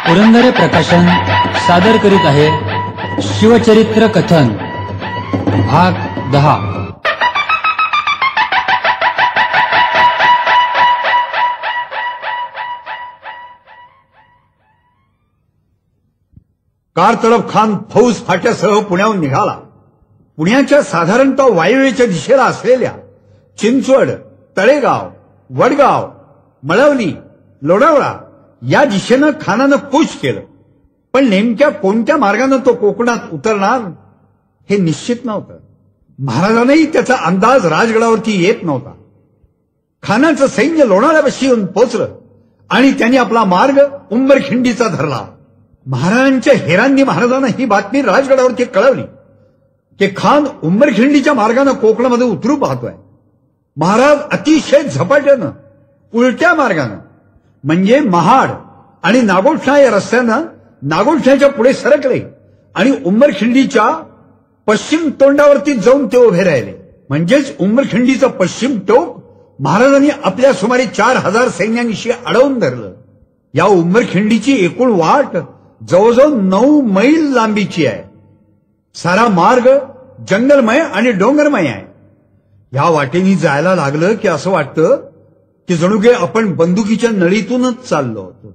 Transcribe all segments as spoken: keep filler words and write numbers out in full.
पुरंदरे प्रकाशन सादर करीत आहे शिवचरित्र कथन भाग दहा। कारतलब खान फौज फाट्यासह पुण्याहून निघाला। पुण्याच्या साधारणतः वायव्येच्या दिशेला असलेल्या चिंचवड, तळेगाव, वडगाव, मळवली, लोणावळा या दिशेनं खानानं कूच केलं, पण नेमक्या कोणत्या मार्गाने तो कोकणात उतरणार हे निश्चित नव्हतं। महाराजांनाही त्याचा अंदाज राजगडावरती येत नव्हता। खानाचं सैन्य लोणावळ्यापाशी येऊन पोचलं आणि त्यांनी आपला मार्ग उंबरखिंडीचा धरला। महाराजांच्या हेरांनी महाराजांना ही बातमी राजगडावरती कळवली की खान उंबरखिंडीच्या मार्गाने कोकणामध्ये उतरू पाहतोय। महाराज अतिशय झपाट्यानं उलट्या मार्गानं म्हणजे महाड आणि नागोठणा या रस्त्यानं नागोठण्याच्या पुढे सरकले आणि उंबरखिंडीच्या पश्चिम तोंडावरती जाऊन ते उभे राहिले। म्हणजेच उंबरखिंडीचं पश्चिम टोक महाराजांनी आपल्या सुमारे चार हजार सैन्यांशी अडवून धरलं। या उंबरखिंडीची एकूण वाट जवळजवळ नऊ मैल लांबीची आहे। सारा मार्ग जंगलमय आणि डोंगरमय आहे। या वाटेनी जायला लागलं की असं वाटतं की जणू काही आपण बंदुकीच्या नळीतूनच चाललो होतो।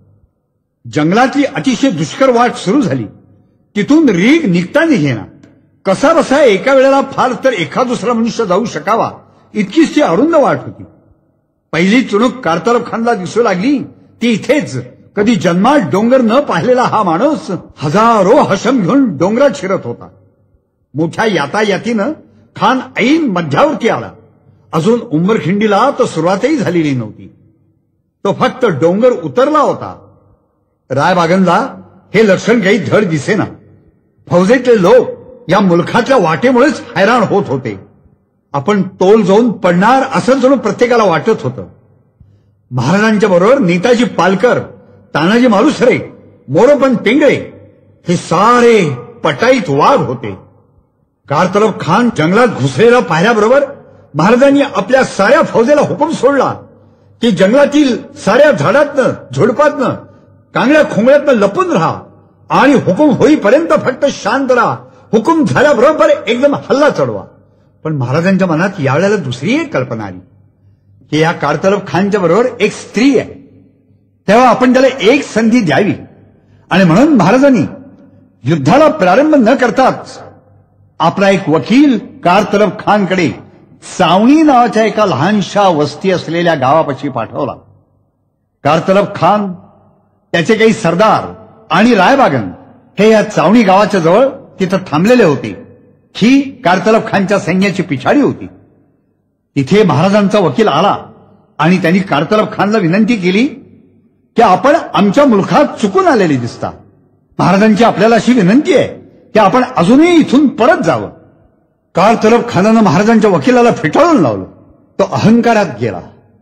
जंगलातली अतिशय दुष्कर वाट सुरू झाली। तिथून रीग निघता निघेना। कसा बसा एका वेळेला फार तर एखाद दुसरा मनुष्य जाऊ शकावा इतकीच ती अरुंद वाट होती। पहिली चुणूक कारतलब खानला दिसू लागली ती इथेच। कधी जन्मात डोंगर न पाहिलेला हा माणूस हजारो हशम घेऊन डोंगरात शिरत होता। मोठ्या यातायातीनं खान ऐन मध्यावरती आला। अजून उंबरखिंडीला तर सुरुवातही झालेली नव्हती। तो फक्त डोंगर उतरला होता। रायबागनला हे लक्षण काही धड दिसेना। फौजेतले लोक या मुलखातल्या वाटेमुळेच हैराण होत होते। आपण तोल जाऊन पडणार असं जणू प्रत्येकाला वाटत होतं। महाराजांच्या बरोबर नेताजी पालकर, तानाजी मालुसरे, मोरोपंत पेंगळे हे सारे पटाईत वाघ होते। कारतलब खान जंगलात घुसलेला पाहिल्याबरोबर महाराजांनी आपल्या साऱ्या फौजेला हुकूम सोडला की जंगलातील साऱ्या झाडातनं, झुडपातनं, कांगड्या खोंगड्यातनं लपून राहा आणि हुकूम होईपर्यंत फक्त शांत राहा। हुकूम झाल्याबरोबर एकदम हल्ला चढवा। पण महाराजांच्या मनात यावेळेला दुसरी एक कल्पना आली की या कारतलब खानच्या बरोबर एक स्त्री आहे, तेव्हा आपण त्याला एक संधी द्यावी। आणि म्हणून महाराजांनी युद्धाला प्रारंभ न करताच आपला एक वकील कारतलब खानकडे सावणी नावाच्या एका लहानशा वस्ती असलेल्या गावापाशी पाठवला। कारतलब खान, त्याचे काही सरदार आणि रायबागन हे या चावणी गावाच्या जवळ तिथं थांबलेले होते। ही कारतलब खानच्या सैन्याची पिछाडी होती। तिथे महाराजांचा वकील आला आणि त्यांनी कारतलब खानला विनंती केली की आपण आमच्या मुलखात चुकून आलेले दिसता। महाराजांची आपल्याला अशी विनंती आहे की आपण अजूनही इथून परत जावं। कारतलब खानानं महाराजांच्या वकिलाला फेटाळून लावलं। तो अहंकारात गेला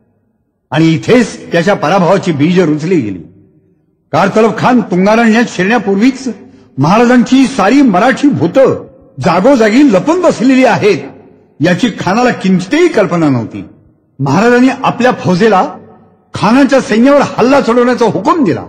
आणि इथेच त्याच्या पराभवाची बीज रुजली गेली। कारतलब खान तुंगारण्यात शिरण्यापूर्वीच महाराजांची सारी मराठी भूतं जागोजागी लपून बसलेली आहेत याची खानाला किंचितही कल्पना नव्हती। महाराजांनी आपल्या फौजेला खानाच्या सैन्यावर हल्ला चढवण्याचा हुकूम दिला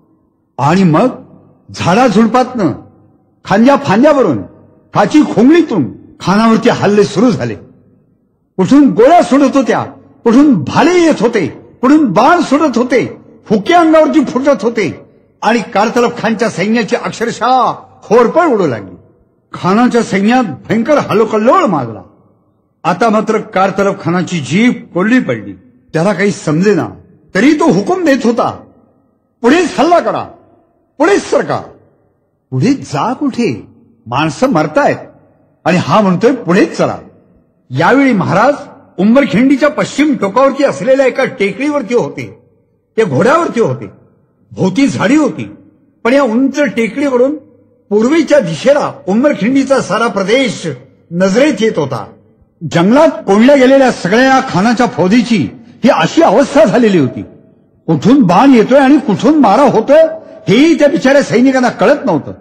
आणि मग झाडाझुडपातनं, खांद्या फांद्यावरून, खाची खोंगळीतून खानावरती हल्ले सुरू झाले। कुठून गोळ्या सुटत होत्या, कुठून भाले येत होते, कुठून बाण सुटत होते, फुके अंगावरती फुटत होते आणि कारतलब खानच्या सैन्याची अक्षरशः होरपळ उडू लागली। खानाच्या सैन्यात भयंकर हलोकल्लोळ माजला। आता मात्र कारतलब खानाची जीभ कोरडी पडली। त्याला काही समजेना तरी तो हुकूम देत होता, पुढेच हल्ला करा, पुढेच सरका। पुढे जा कुठे? माणसं मरतायत आणि हा म्हणतोय पुढेच चला। यावेळी महाराज उंबरखिंडीच्या पश्चिम टोकावरती असलेल्या एका टेकडीवरती होते। ते घोड्यावरती होते। भोवती झाडी होती, पण या उंच टेकडीवरून पूर्वेच्या दिशेला उंबरखिंडीचा सारा प्रदेश नजरेत येत होता। जंगलात कोंडल्या गेलेल्या सगळ्या खानाच्या फौजेची ही अशी अवस्था झालेली होती। कुठून बाण येतोय आणि कुठून मारा होतोय हेही त्या बिचाऱ्या सैनिकांना कळत नव्हतं।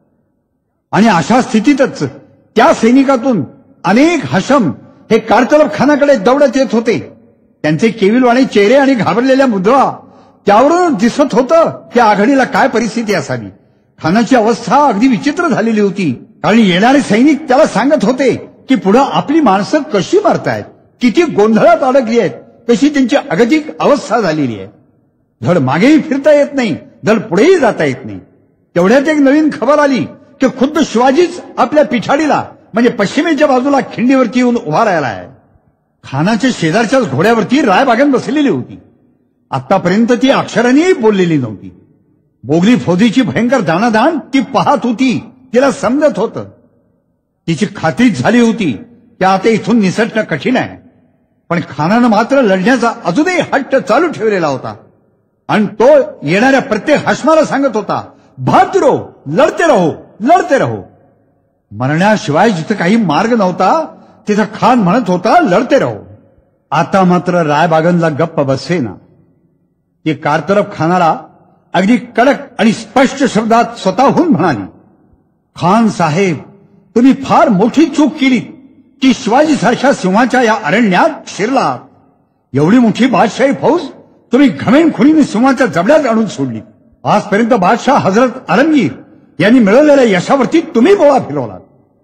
आणि अशा स्थितीतच त्या सैनिकातून अनेक हशम हे कारतलब खानाकडे दौडत येत होते। त्यांचे केविलवाणे चेहरे आणि घाबरलेल्या मुद्रा त्यावरून दिसत होतं की आघाडीला काय परिस्थिती असावी. खानाची अवस्था अगदी विचित्र झालेली होती, कारण येणारे सैनिक त्याला सांगत होते की पुढे आपली माणसं कशी मरतायत, किती गोंधळात अडकली आहेत, कशी त्यांची अगतिक अवस्था झालेली आहे. धड मागेही फिरता येत नाही, धड पुढेही जाता येत नाही. तेवढ्यात एक नवीन खबर आली की खुद्द शिवाजीच आपल्या पिछाडीला म्हणजे पश्चिमेच्या बाजूला खिंडीवरती येऊन उभा राहिला आहे. खानाच्या शेजारच्याच घोड्यावरती रायबागन बसलेली होती. आतापर्यंत ती अक्षरानेही बोललेली नव्हती. मोगली फौजीची भयंकर दाणादाण ती पाहत होती. तिला समजत होतं, तिची खात्रीच झाली होती की आता इथून निसटणं कठीण आहे. पण खानानं मात्र लढण्याचा अजूनही हट्ट चालू ठेवलेला होता आणि तो येणाऱ्या प्रत्येक हसमाला सांगत होता, बहादुर रहो, लढते रहो, लढते रहो. मरण्याशिवाय जिथं काही मार्ग नव्हता तिथं खान म्हणत होता, लढते रहो. आता मात्र रायबागनला गप्प बसेना. ती कारतरफ खानाला अगदी कडक आणि स्पष्ट शब्दात स्वतःहून म्हणाली, खान साहेब, तुम्ही फार मोठी चूक केली की शिवाजी सारख्या सिंहाच्या या अरण्यात शिरलात. एवढी मोठी बादशाही फौज तुम्ही घमेंडखोरीने सिंहाच्या जबड्यात आणून सोडली. आजपर्यंत बादशाह हजरत आलमगीर यांनी मिळवलेल्या यशावरती तुम्ही बोळा फिरवलात.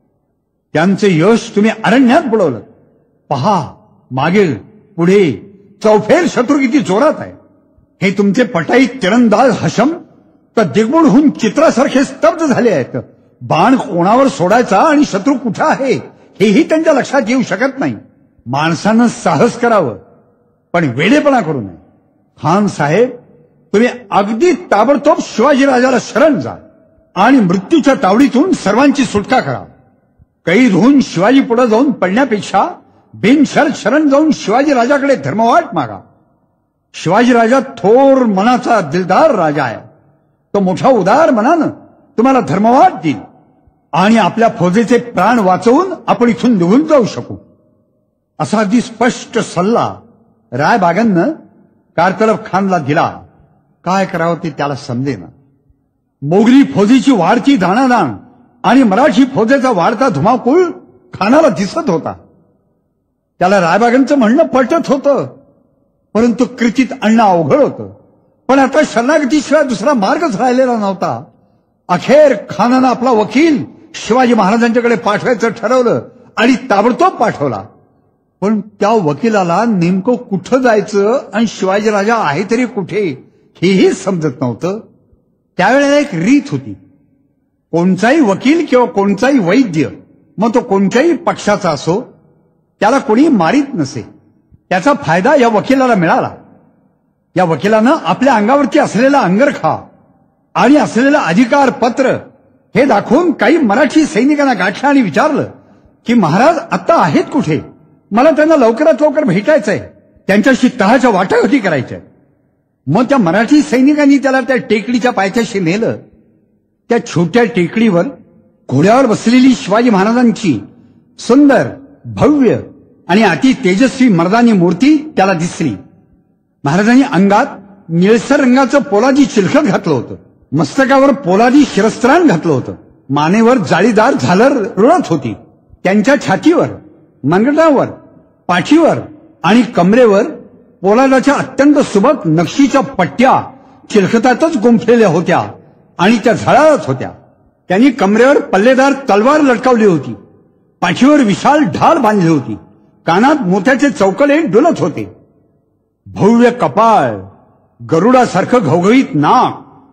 त्यांचे यश तुम्ही अरण्यात बुडवलं. पहा, मागे पुढे चौफेर शत्रू किती जोरात आहे. हे तुमचे पटाई तिरंदाज हशम तर दिग्मुडहून चित्रासारखे स्तब्ध झाले आहेत. बाण कोणावर सोडायचा आणि शत्रू कुठे आहे हेही त्यांच्या लक्षात येऊ शकत नाही. माणसानं साहस करावं, पण वेडेपणा करू नये. खान साहेब, तुम्ही अगदी ताबडतोब शिवाजीराजाला शरण जा आणि मृत्यूच्या तावडीतून सर्वांची सुटका करा. कैद होऊन शिवाजी पुढे जाऊन पडण्यापेक्षा बिनशर्त शरण जाऊन शिवाजीराजाकडे धर्मवाट मागा. शिवाजीराजा थोर मनाचा दिलदार राजा आहे. तो मोठा उदार मनानं तुम्हाला धर्मवाट देईल आणि आपल्या फौजेचे प्राण वाचवून आपण इथून निघून जाऊ शकू. असा अगदी स्पष्ट सल्ला रायबागननं कारतलब खानला दिला. काय करावं ते त्याला समजेना. मोगली फौजेची वाढती दाणादाण आणि मराठी फौजेचा वाढता धुमाकूळ खानाला दिसत होता. त्याला रायबागनचं म्हणणं पटत होतं, परंतु कृतीत आणणं अवघड होतं. पण आता शरणागतीशिवाय दुसरा मार्गच राहिलेला नव्हता. अखेर खानानं आपला वकील शिवाजी महाराजांच्याकडे पाठवायचं ठरवलं आणि ताबडतोब पाठवला. पण त्या वकिलाला नेमकं कुठं जायचं आणि शिवाजीराजा आहे तरी कुठे हेही समजत नव्हतं. त्यावेळेला एक रीत होती. कोणताही वकील किंवा कोणताही वैद्य, मग तो कोणत्याही पक्षाचा असो, त्याला कोणी मारित नसे. त्याचा फायदा या वकिलाला मिळाला. या वकिलानं आपल्या अंगावरती असलेला अंगरखा आणि असलेलं अधिकार पत्र हे दाखवून काही मराठी सैनिकांना गाठलं आणि विचारलं की महाराज आता आहेत कुठे, मला त्यांना लवकरात लवकर भेटायचंय, त्यांच्याशी तहाच्या वाटाघाटी करायच्या. मग त्या मराठी सैनिकांनी त्याला त्या टेकडीच्या पायथ्याशी नेलं. त्या छोट्या टेकडीवर घोड्यावर बसलेली शिवाजी महाराजांची सुंदर, भव्य आणि अति तेजस्वी मर्दानी मूर्ती त्याला दिसली. महाराजांनी अंगात निळसर रंगाचं पोलादी चिलखत घातलं होतं. मस्तकावर पोलादी शिरस्त्राण घातलं होतं. मानेवर जाळीदार झालर रुळत होती. त्यांच्या छातीवर, मनगटावर, पाठीवर आणि कमरेवर पोलादाच्या अत्यंत सुबक नक्षीच्या पट्ट्या चिलखतातच गुंफलेल्या होत्या आणि त्या झळाळत होत्या. त्यांनी कमरेवर पल्लेदार तलवार लटकावली होती. पाठीवर विशाल ढाल बांधली होती. कानात मोत्याचे चौकले डुलत होते. भव्य कपाळ, गरुडासारखं घवघवीत नाक,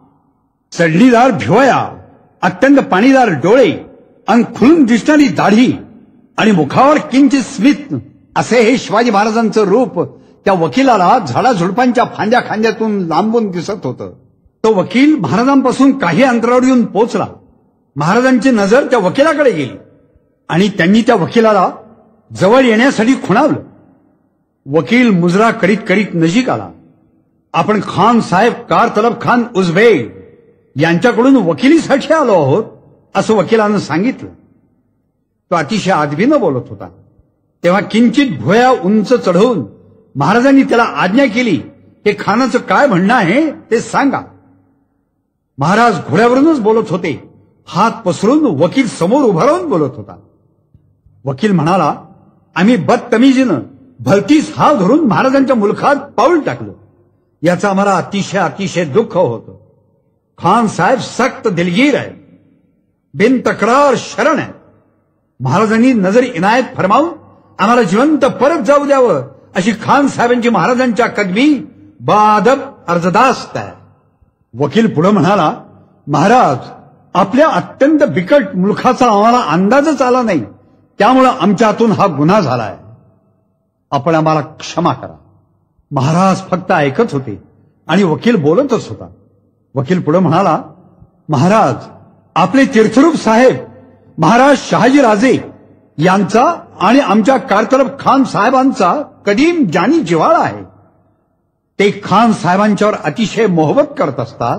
चढणीदार भिवया, अत्यंत पाणीदार डोळे आणि खुलून दिसणारी दाढी आणि मुखावर किंचित स्मित असे हे शिवाजी महाराजांचं रूप त्या वकिलाला झाडाझुडपांच्या फांद्या खांद्यातून लांबून दिसत होतं. तो वकील महाराजांपासून काही अंतरावर येऊन पोहोचला. महाराजांची नजर त्या वकिलाकडे गेली आणि त्यांनी त्या वकिलाला जवळ येण्यासाठी खुणावलं. वकील मुजरा करीत करीत नजीक आला. आपण खान साहेब कारतलब खान उझबेक यांच्याकडून वकिलीसाठी आलो आहोत असं वकिलानं सांगितलं. तो अतिशय आदबीनं बोलत होता. तेव्हा किंचित भुया उंच चढवून महाराजांनी त्याला आज्ञा केली की खानाचं काय म्हणणं आहे ते सांगा. महाराज घोड्यावरूनच बोलत होते. हात पसरून वकील समोर उभा राहून बोलत होता. वकील म्हणाला, आम्ही बदतमीजीनं भलतीच हात धरून महाराजांच्या मुलखात पाऊल टाकलं. याचं आम्हाला अतिशय अतिशय दुःख होतं. खान साहेब सक्त दिलगीर आहे, बिन तक्रार शरण आहे. महाराजांनी नजर इनायत फरमावून आम्हाला जिवंत परत जाऊ द्यावं अशी खान साहेबांची महाराजांच्या कदमी बादब अर्जदास्त आहे. वकील पुढे म्हणाला, महाराज, आपल्या अत्यंत बिकट मुलखाचा आम्हाला अंदाजच आला नाही, त्यामुळे आमच्या हातून हा गुन्हा झालाय. आपण आम्हाला क्षमा करा. महाराज फक्त ऐकत होते आणि वकील बोलतच होता. वकील पुढे म्हणाला, महाराज, आपले तीर्थरूप साहेब महाराज शहाजीराजे यांचा आणि आमच्या कारतलब खान साहेबांचा कदीम जानी जिव्हाळा आहे. ते खान साहेबांच्यावर अतिशय मोहब्बत करत असतात.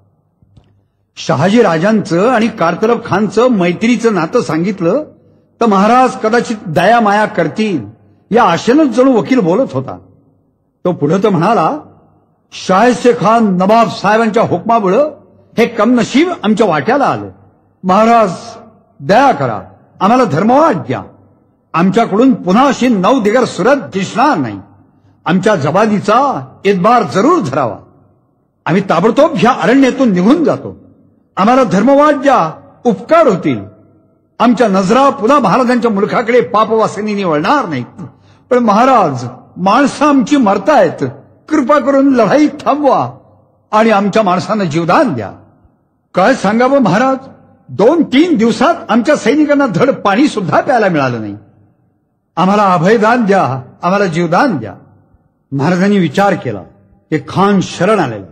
शहाजी राजांचं आणि कारतलब खानचं मैत्रीचं नातं सांगितलं तर महाराज कदाचित दया माया करतील या आशेनंच जणू वकील बोलत होता. तो पुढे तर म्हणाला, शाहिस्ते खान नवाब साहेबांच्या हुकमामुळे हे कमनशीब आमच्या वाट्याला आलं. महाराज, दया करा, आम्हाला धर्मवाद द्या. आमच्याकडून पुन्हा अशी नऊ दिगर सुरत दिसणार नाही. आमच्या जबानीचा एतबार जरूर धरावा. आम्ही ताबडतोब ह्या अरण्यातून निघून जातो. आम्हाला धर्मवाद द्या, उपकार होतील. आमच्या नजरा पुन्हा महाराजांच्या मुलखाकडे पापवासनीने वळणार नाहीत. पण महाराज, माणसं आमची मरतायत. कृपा करून लढाई थांबवा आणि आमच्या माणसांना जीवदान द्या. काय सांगावं महाराज, दोन तीन दिवसात आमच्या सैनिकांना धड पाणी सुद्धा प्यायला मिळालं नाही. आम्हाला अभयदान द्या, आम्हाला जीवदान द्या. महाराजांनी विचार केला की खान शरण आलेला.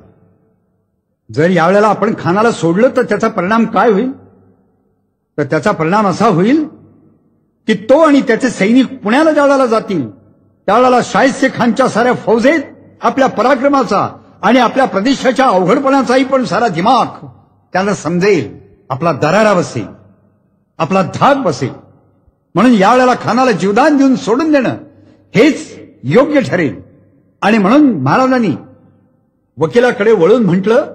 जर यावेळेला आपण खानाला सोडलं तर त्याचा परिणाम काय होईल? तर त्याचा परिणाम असा होईल की तो आणि त्याचे सैनिक पुण्याला ज्यावेळेला जातील त्यावेळेला शाहिस्ते खानच्या साऱ्या फौजेत आपल्या पराक्रमाचा आणि आपल्या प्रदेशाच्या अवघडपणाचाही पण सारा दिमाग त्याला समजेल. आपला दरारा बसेल, आपला धाक बसेल. म्हणून यावेळेला खानाला जीवदान देऊन सोडून देणं हेच योग्य ठरेल. आणि म्हणून महाराजांनी वकिलाकडे वळून म्हटलं,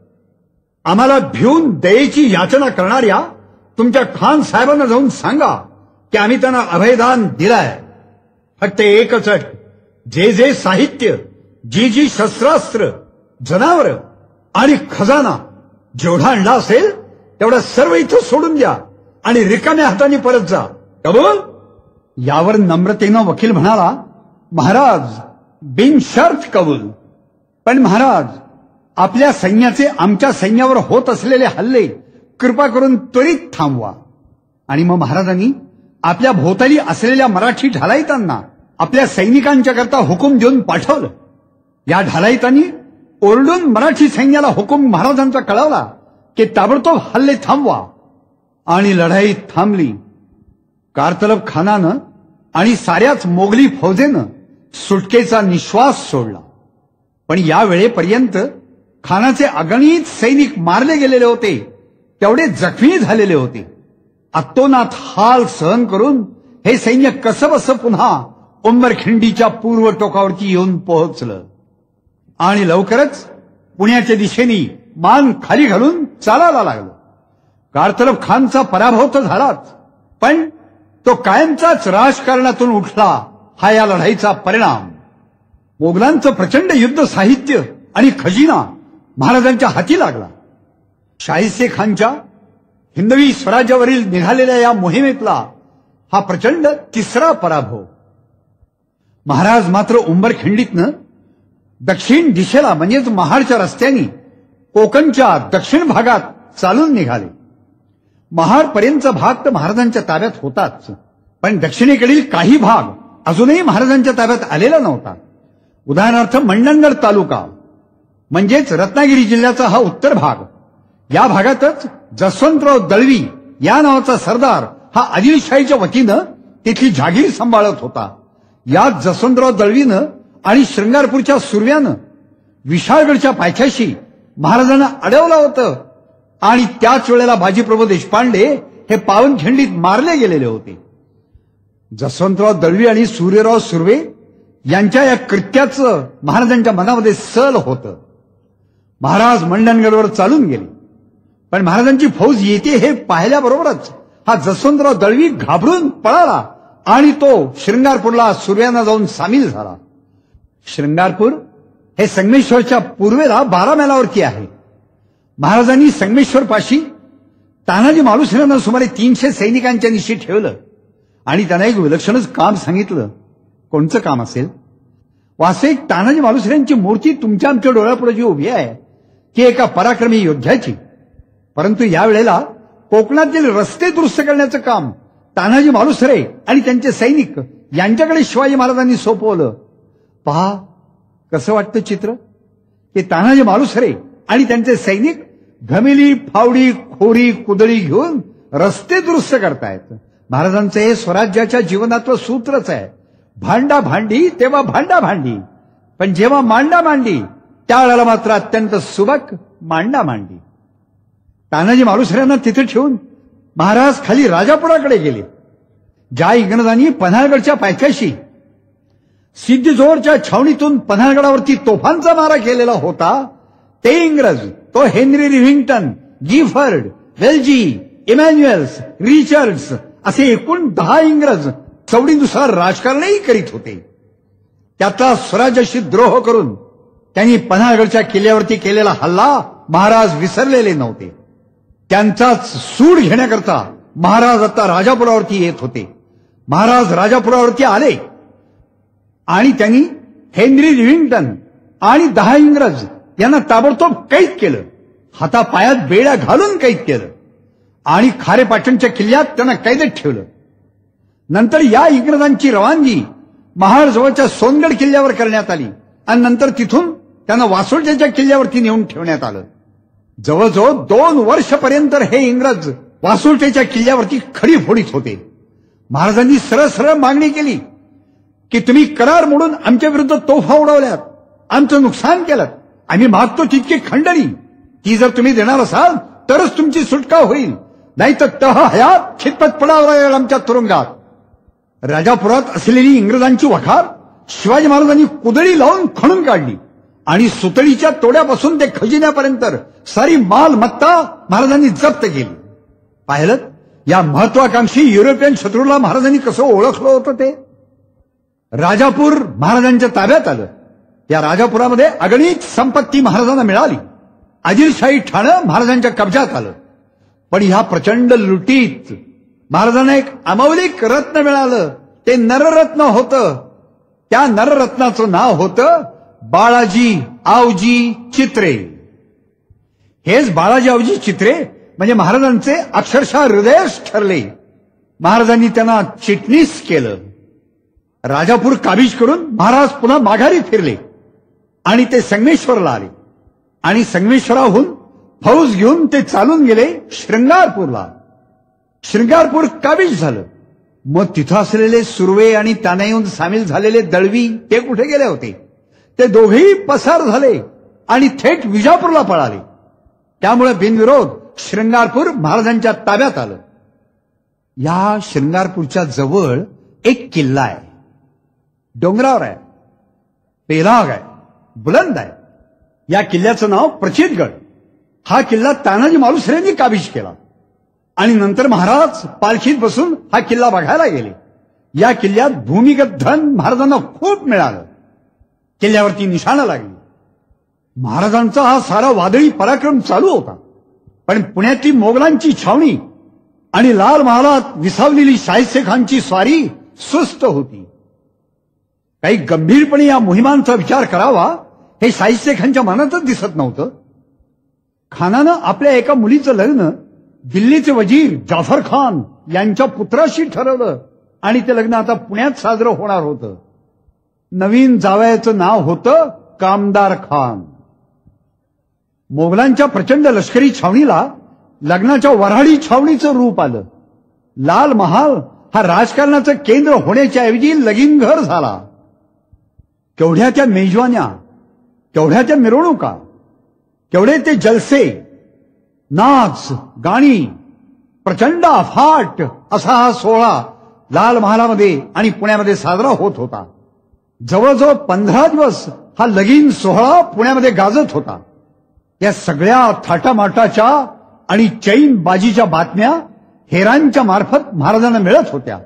आम्हाला भिवून दयेची याचना करणाऱ्या तुमच्या खान साहेबांना जाऊन सांगा की आम्ही त्यांना अभयदान दिलाय. फक्त एकच अट, जे जे साहित्य, जी जी शस्त्रास्त्र, जनावर आणि खजाना जेवढा आणला असेल तेवढं सर्व इथं सोडून द्या आणि रिकाम्या हाताने परत जा. कबूल? यावर नम्रतेनं वकील म्हणाला, महाराज, बिनशर्त कबूल. पण महाराज, आपल्या सैन्याचे आमच्या सैन्यावर होत असलेले हल्ले कृपा करून त्वरित थांबवा. आणि मग महाराजांनी आपल्या भोवताली असलेल्या मराठी ढालाईतांना आपल्या सैनिकांच्या करता हुकूम देऊन पाठवलं. या ढालाईतांनी ओरडून मराठी सैन्याला हुकूम महाराजांचा कळवला की ताबडतोब हल्ले थांबवा. आणि लढाई थांबली. कारतलब खानानं आणि साऱ्याच मोगली फौजेनं सुटकेचा निश्वास सोडला. पण या वेळेपर्यंत खानाचे अगणित सैनिक मारले गेलेले होते, तेवढे जखमी झालेले होते. अतोनात हाल सहन करून हे सैन्य कसबस पुन्हा उंबरखिंडीच्या पूर्व टोकावरती येऊन पोहोचलं. आणि लवकरच पुण्याच्या दिशेने मान खाली घालून चालायला लागलं. कारतलब खानचा पराभव तर झालाच, पण तो कायमचाच राजकारणातून उठला. हा या लढाईचा परिणाम. मोगलांचं प्रचंड युद्ध साहित्य आणि खजिना महाराजांच्या हाती लागला. शाहिस्ते खानच्या हिंदवी स्वराज्यावरील निघालेल्या या मोहिमेतला हा प्रचंड तिसरा पराभव. महाराज मात्र उंबरखिंडीतनं दक्षिण दिशेला म्हणजेच महाडच्या रस्त्याने कोकणच्या दक्षिण भागात चालून निघाले. महाडपर्यंतचा भाग तर महाराजांच्या ताब्यात होताच, पण दक्षिणेकडील काही भाग अजूनही महाराजांच्या ताब्यात आलेला नव्हता. उदाहरणार्थ मंडणगड तालुका म्हणजेच रत्नागिरी जिल्ह्याचा हा उत्तर भाग. या भागातच जसवंतराव दळवी या नावाचा सरदार हा आदिलशाहीच्या वतीनं तिथली जागीर सांभाळत होता. यात जसवंतराव दळवीनं आणि श्रंगारपूरच्या सुरव्यानं विशाळगडच्या पायथ्याशी महाराजांना अडवलं होतं. आणि त्याच वेळेला बाजीप्रभू देशपांडे हे पावनखिंडीत मारले गेलेले होते. जसवंतराव दळवी आणि सूर्यराव सुर्वे यांच्या या कृत्याचं महाराजांच्या मनामध्ये सल होतं. महाराज मंडणगडवर चालून गेले, पण महाराजांची फौज येते हे पाहिल्याबरोबरच हा जसवंतराव दळवी घाबरून पळाला आणि तो श्रंगारपूरला सुर्व्यांना जाऊन सामील झाला. श्रंगारपूर हे संगमेश्वरच्या पूर्वेला बारा मैलावरती आहे. महाराजांनी संगमेश्वर पाशी तानाजी मालुसरेंना सुमारे तीनशे सैनिकांच्या निशी ठेवलं आणि त्यांना एक विलक्षणच काम सांगितलं. कोणचं काम असेल? वास्तविक तानाजी मालुसरेंची मूर्ती तुमच्या आमच्या डोळ्यापुढे जी उभी आहे ती एका पराक्रमी योद्ध्याची. परंतु यावेळेला कोकणातील रस्ते दुरुस्त करण्याचं काम तानाजी मालुसरे आणि त्यांचे सैनिक यांच्याकडे शिवाजी महाराजांनी सोपवलं. पहा कसं वाटतं चित्र की तानाजी मालुसरे आणि त्यांचे सैनिक घमेली, फावडी, खोरी, कुदळी घेऊन रस्ते दुरुस्त करतायत. महाराजांचं हे स्वराज्याच्या जीवनातलं सूत्रच आहे. भांडा भांडी तेव्हा भांडा भांडी, पण जेव्हा मांडा मांडी त्यावेळेला मात्र अत्यंत सुबक मांडा मांडी. तानाजी मालुसरेंना तिथे ठेवून महाराज खाली राजापुराकडे गेले. ज्या इंग्रजांनी पन्हाळगडच्या पायथ्याशी सिद्धजोहरच्या छावणीतून पन्हाळगडावरती तोफांचा मारा केलेला होता ते इंग्रज, तो Henry Revington, Gifford, Velji, Emanuels, Richards असे एकूण दहा इंग्रज चवडीनुसार राजकारणही करीत होते. त्यातला स्वराज्याशी द्रोह करून त्यांनी पन्हाळगडच्या किल्ल्यावरती केलेला हल्ला महाराज विसरलेले नव्हते. त्यांचाच सूड घेण्याकरता महाराज आता राजापुरावरती येत होते. महाराज राजापुरावरती आले आणि त्यांनी हेनरी रिव्हिंग्टन आणि दहा इंग्रज यांना ताबडतोब कैद केलं. हातापायात बेड्या घालून कैद केलं आणि खारेपाटणच्या किल्ल्यात त्यांना कैदेत ठेवलं. नंतर या इंग्रजांची रवानगी महाडजवळच्या सोनगड किल्ल्यावर करण्यात आली आणि नंतर तिथून त्यांना वासोट्याच्या किल्ल्यावरती नेऊन ठेवण्यात आलं. जवळजवळ दोन वर्षपर्यंत हे इंग्रज वासोट्याच्या किल्ल्यावरती खडी फोडीत होते. महाराजांनी सरळ सरळ मागणी केली की तुम्ही करार मोडून आमच्या विरुद्ध तोफा उडवल्यात, आमचं नुकसान केलं, आम्ही मागतो तितकी खंडणी, ती जर तुम्ही देणार असाल तरच तुमची सुटका होईल, नाहीतर तह हयात खितपत पडावं लागेल आमच्या तुरुंगात. राजापुरात असलेली इंग्रजांची वखार शिवाजी महाराजांनी कुदळी लावून खणून काढली आणि सुतळीच्या तोड्यापासून ते खजिन्यापर्यंत सारी मालमत्ता महाराजांनी जप्त केली. पाहिलं या महत्वाकांक्षी युरोपियन शत्रूला महाराजांनी कसं ओळखलं होतं ते. राजापूर महाराजांच्या ताब्यात आलं. या राजापुरामध्ये अगणित संपत्ती महाराजांना मिळाली. आदिलशाही ठाणं महाराजांच्या कब्जात आलं. पण ह्या प्रचंड लुटीत महाराजांना एक अमौलिक रत्न मिळालं. ते नररत्न होतं. त्या नररत्नाचं नाव होतं बाळाजी आवजी चित्रे. हेच बाळाजी आवजी चित्रे म्हणजे महाराजांचे अक्षरशः हृदयच ठरले. महाराजांनी त्यांना चिटणीस केलं. राजापूर काबीज करून महाराज पुन्हा माघारी फिरले आणि ते संगमेश्वरला आले आणि संगमेश्वराहून फौज घेऊन ते चालून गेले श्रृंगारपूरला. श्रृंगारपूर काबीज झालं. मग तिथं असलेले सुर्वे आणि तानाईहून सामील झालेले दळवी ते कुठे गेले होते? ते दोघेही पसार झाले आणि थेट विजापूरला पळाले. त्यामुळे बिनविरोध श्रृंगारपूर महाराजांच्या ताब्यात आलं. या श्रृंगारपूरच्या जवळ एक किल्ला आहे. डोंगरावर आहे, पेलाग आहे, बुलंद आहे. या किल्ल्याचं नाव प्रचितगड. हा किल्ला तानाजी मालुसरेंनी काबीज केला आणि नंतर महाराज पालखीत बसून हा किल्ला बघायला गेले. या किल्ल्यात भूमिगत धन महाराजांना खूप मिळालं. किल्ल्यावरती निशाणं लागली. महाराजांचा हा सारा वादळी पराक्रम चालू होता. पण पुण्यातली मोगलांची छावणी आणि लाल महालात विसावलेली शाहिस्ते खानची स्वारी सुस्त होती. काही गंभीरपणे या मोहिमांचा विचार करावा हे शाहिस्ते खानच्या मनातच दिसत नव्हतं. खानानं आपल्या एका मुलीचं लग्न दिल्लीचे वजीर जाफर खान यांच्या पुत्राशी ठरवलं आणि ते लग्न आता पुण्यात साजरं होणार होतं. नवीन जावयाचं नाव होतं कामदार खान. मोगलांच्या प्रचंड लष्करी छावणीला लग्नाच्या वऱ्हाडी छावणीचं रूप आलं. लाल महाल हा राजकारणाचं केंद्र होण्याच्या ऐवजी लगीनघर झाला. केवढ्या त्या मेजवान्या, केवढ्या त्या मिरवणुका, केवढे ते जलसे, नाच, गाणी, प्रचंड अफाट असा हा सोहळा लाल महालामध्ये आणि पुण्यामध्ये साजरा होत होता. जवळजवळ पंधरा दिवस हा लगीन सोहळा पुण्यामध्ये गाजत होता. या सगळ्या थाटामाटाच्या आणि चैन बाजीच्या बातम्या हेरांच्या मार्फत महाराजांना मिळत होत्या.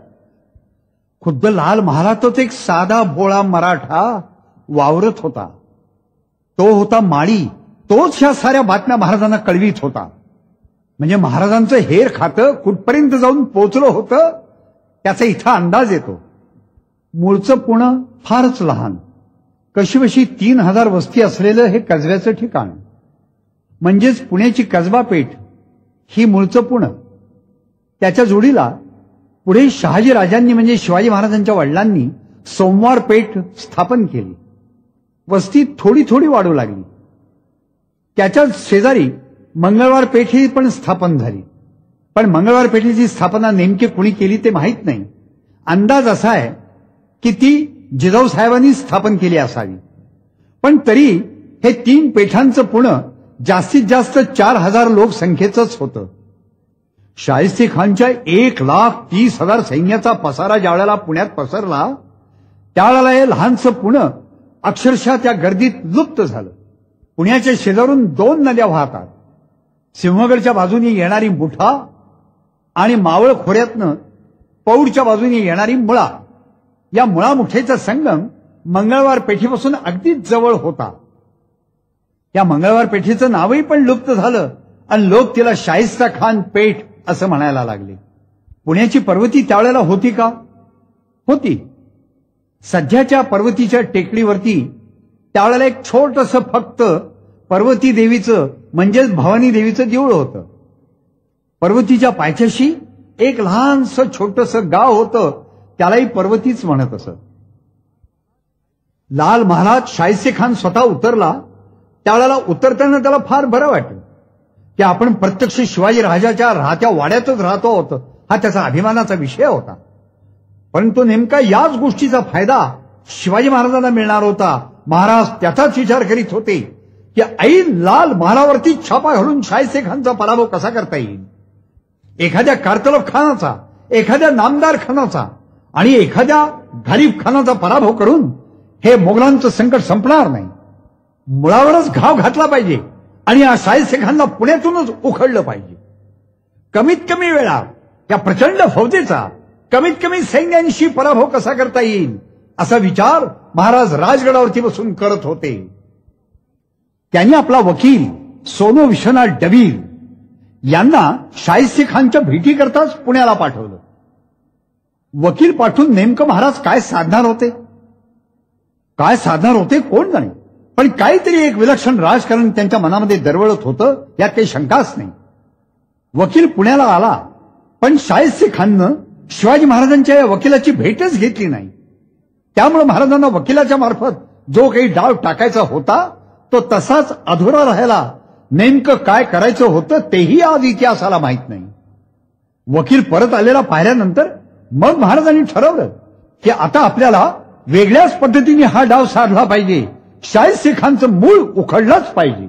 खुद्द लाल महालातच एक साधा भोळा मराठा वावरत होता. तो होता माळी. तोच ह्या साऱ्या बातम्या महाराजांना कळवीत होता. म्हणजे महाराजांचं हेर खातं कुठपर्यंत जाऊन पोचलं होतं त्याचा इथं अंदाज येतो. मूळचं पुणे फारच लहान, कशीबशी तीन हजार वस्ती असलेलं हे कसब्याचं ठिकाण, म्हणजेच पुण्याची कसबा पेठ ही मूळचं पुणे. त्याच्या जोडीला पुढे शहाजी राजांनी म्हणजे शिवाजी महाराजांच्या वडिलांनी सोमवार पेठ स्थापन केली. वस्ती थोडी थोडी वाढू लागली. त्याच्या शेजारी मंगळवार पेठ ही पण स्थापन झाली. पण मंगळवार पेठेची स्थापना नेमकी कुणी केली ते माहीत नाही. अंदाज असा आहे की ती जिजाऊ साहेबांनी स्थापन केली असावी. पण तरी हे तीन पेठांचं पुणे जास्तीत जास्त चार हजार लोकसंख्येचंच होतं. शाहिस्ते खानच्या एक लाख तीस हजार सैन्याचा पसारा ज्यावेळेला पुण्यात पसरला त्यावेळेला हे लहानसं पुणे अक्षरशः त्या गर्दीत लुप्त झालं. पुण्याच्या शेजारून दोन नद्या वाहतात. सिंहगडच्या बाजूने येणारी मुठा आणि मावळ खोऱ्यातनं पौडच्या बाजूने येणारी मुळा. या मुळा मुठेचा संगम मंगळवार पेठीपासून अगदीच जवळ होता. या मंगळवार पेठीचं नावही पण लुप्त झालं आणि लोक तिला शाहिस्ता खान पेठ असं म्हणायला लागले. पुण्याची पर्वती त्यावेळेला होती का? होती. सध्याच्या पर्वतीच्या टेकडीवरती त्यावेळेला एक छोटंसं फक्त पर्वती देवीचं म्हणजेच भवानी देवीचं देऊळ होतं. पर्वतीच्या पायथ्याशी एक लहानसं छोटंसं गाव होतं, त्यालाही पर्वतीच म्हणत असत. लाल महाराज शाहिस्ते खान स्वतः उतरला त्यावेळेला उतरताना त्याला फार बरं वाटलं की आपण प्रत्यक्ष शिवाजी राजाच्या राहत्या वाड्यातच राहतो होतो. हा त्याचा अभिमानाचा विषय होता. परंतु नेमका याच गोष्टीचा फायदा शिवाजी महाराजांना मिळणार होता. महाराज त्याचाच विचार करीत होते की ऐन लाल महालावरती छापा घालून शाहिस्ते खानचा पराभव कसा करता येईल. एखाद्या कारतलब खानाचा, एखाद्या नामदार खानाचा आणि एखाद्या गरीब खानाचा पराभव करून हे मोगलांचं संकट संपणार नाही. मुळावरच घाव घातला पाहिजे आणि या शाहिस्ते खानला पुण्यातूनच उखडलं पाहिजे. कमीत कमी वेळात या प्रचंड फौजेचा कमीत कमी सैन्यांशी पराभव कसा करता येईल असा विचार महाराज राजगडावरती बसून करत होते. त्यांनी आपला वकील सोनू विश्वनाथ डबीर यांना शाहिस्ते खानच्या भेटीकरताच पुण्याला पाठवलं. वकील पाठवून नेमकं महाराज काय साधणार होते काय साधणार होते कोण जाणे. पण काहीतरी एक विलक्षण राजकारण त्यांच्या मनामध्ये दरवळत होतं यात काही शंकाच नाही. वकील पुण्याला आला पण शाहिस्ते खाननं शिवाजी महाराजांच्या या वकिलाची भेटच घेतली नाही. त्यामुळे महाराजांना वकिलाच्या मार्फत जो काही डाव टाकायचा होता तो तसाच अधुरा राहिला. नेमकं काय करायचं होतं तेही आज इतिहासाला माहित नाही. वकील परत आलेला पाहिल्यानंतर मग महाराजांनी ठरवलं की आता आपल्याला वेगळ्याच पद्धतीने हा डाव साधला पाहिजे. शाहिस्ते खानचं मूळ उखडलंच पाहिजे.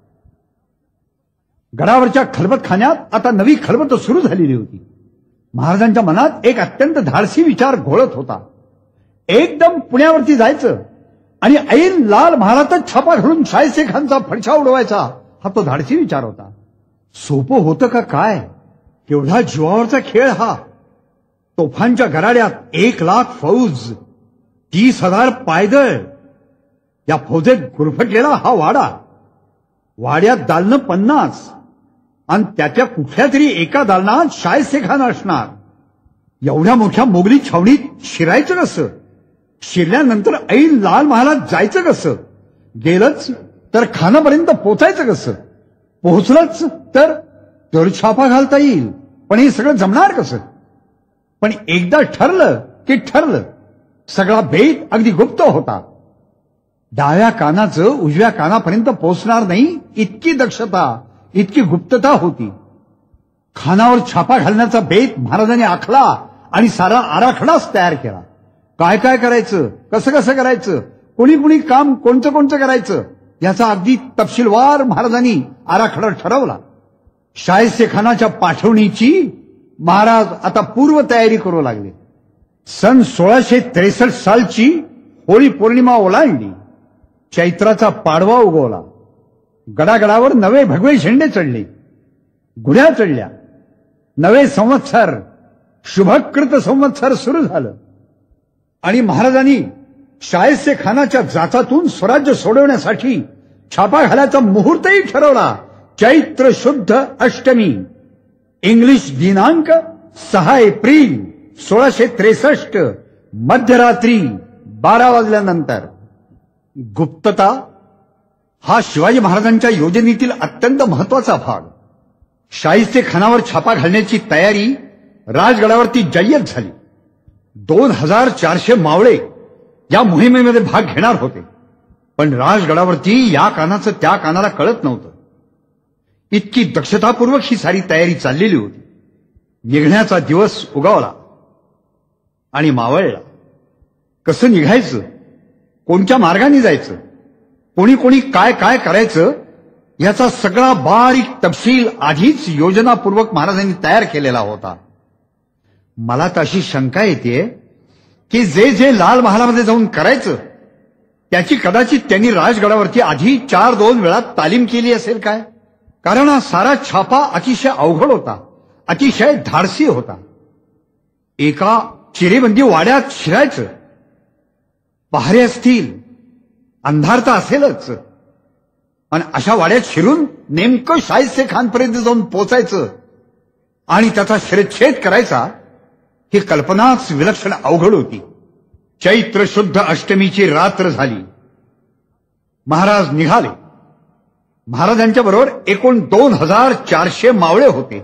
गडावरच्या खलबतखान्यात आता नवी खलबत सुरू झालेली होती. महाराजांच्या मनात एक अत्यंत धाडसी विचार घोळत होता. एकदम पुण्यावरती जायचं आणि ऐन लाल महालातच छापा घालून शाहिस्ते खानचा फडशा उडवायचा हा तो धाडसी विचार होता. सोपं होतं का काय? केवढा जीवावरचा खेळ हा. तोफांच्या गराड्यात एक लाख फौज, तीस हजार पायदळ, या फौजेत गुरफटलेला हा वाडा, वाड्यात दालनं पन्नास आणि त्याच्या कुठल्या तरी एका दालनात शाहिस्ते खान असणार. एवढ्या मोठ्या मोगली छावणीत शिरायचं कसं? शिरल्यानंतर ऐन लाल महालात जायचं कसं? गेलंच तर खानापर्यंत पोचायचं कसं? पोहोचलंच तर तर छापा घालता येईल. पण हे सगळं जमणार कसं? पण एकदा ठरलं की ठरलं. सगळा बेत अगदी गुप्त होता. डाव्या कानाचं उजव्या कानापर्यंत पोहोचणार नाही इतकी दक्षता, इतकी गुप्तता होती. खानावर छापा घालण्याचा बेत महाराजांनी आखला आणि सारा आराखडाच तयार केला. काय काय करायचं, कसं कसं करायचं, कोणी कोणी काम कोणतं कोणतं करायचं याचा अगदी तपशीलवार महाराजांनी आराखडा ठरवला. शाहिस्ते खानाच्या पाठवणीची महाराज आता पूर्व तयारी करू लागले. सन सोळाशे त्रेसष्ट सालची होळी पौर्णिमा ओलांडली. चैत्राचा पाडवा उगवला. गडागडावर नवे भगवे झेंडे चढले, गुढ्या चढल्या. नवे संवत्सर, शुभकृत संवत्सर सुरू झालं आणि महाराजांनी शाहिस्ते खानाच्या जाचातून स्वराज्य सोडवण्यासाठी छापा घालायचा मुहूर्तही ठरवला. चैत्र शुद्ध अष्टमी, इंग्लिश दिनांक सहा एप्रिल सोळाशे त्रेसष्ट, मध्यरात्री बारा वाजल्यानंतर. गुप्तता हा शिवाजी महाराजांच्या योजनेतील अत्यंत महत्वाचा भाग. शाहिस्ते खानावर छापा घालण्याची तयारी राजगडावरती जय्यत झाली. दोन हजार चारशे मावळे या मोहिमेमध्ये भाग घेणार होते, पण राजगडावरती या कानाचं त्या कानाला कळत नव्हतं. इतकी दक्षतापूर्वक ही सारी तयारी चाललेली होती. निघण्याचा दिवस उगावला आणि मावळला. कसं निघायचं, कोणत्या मार्गाने जायचं, कोणी कोणी काय काय करायचं, याचा सगळा बारीक तपशील आधीच योजनापूर्वक महाराजांनी तयार केलेला होता. मला तर अशी शंका येते की जे जे लाल महालामध्ये जाऊन करायचं त्याची कदाचित त्यांनी राजगडावरती आधी चार दोन वेळा तालीम केली असेल काय. कारण हा सारा छापा अतिशय अवघड होता, अतिशय धाडसी होता. एका चिरेबंदी वाड्यात शिरायचं, पहारे असतील, अंधार तर असेलच, आणि अशा वाड्यात शिरून नेमकं शाहिस्ते खानपर्यंत जाऊन पोचायचं आणि त्याचा शिरच्छेद करायचा, ही कल्पनाच विलक्षण अवघड होती. चैत्र शुद्ध अष्टमीची रात्र झाली. महाराज निघाले. महाराजांच्या बरोबर एकूण दोन हजार चारशे मावळे होते.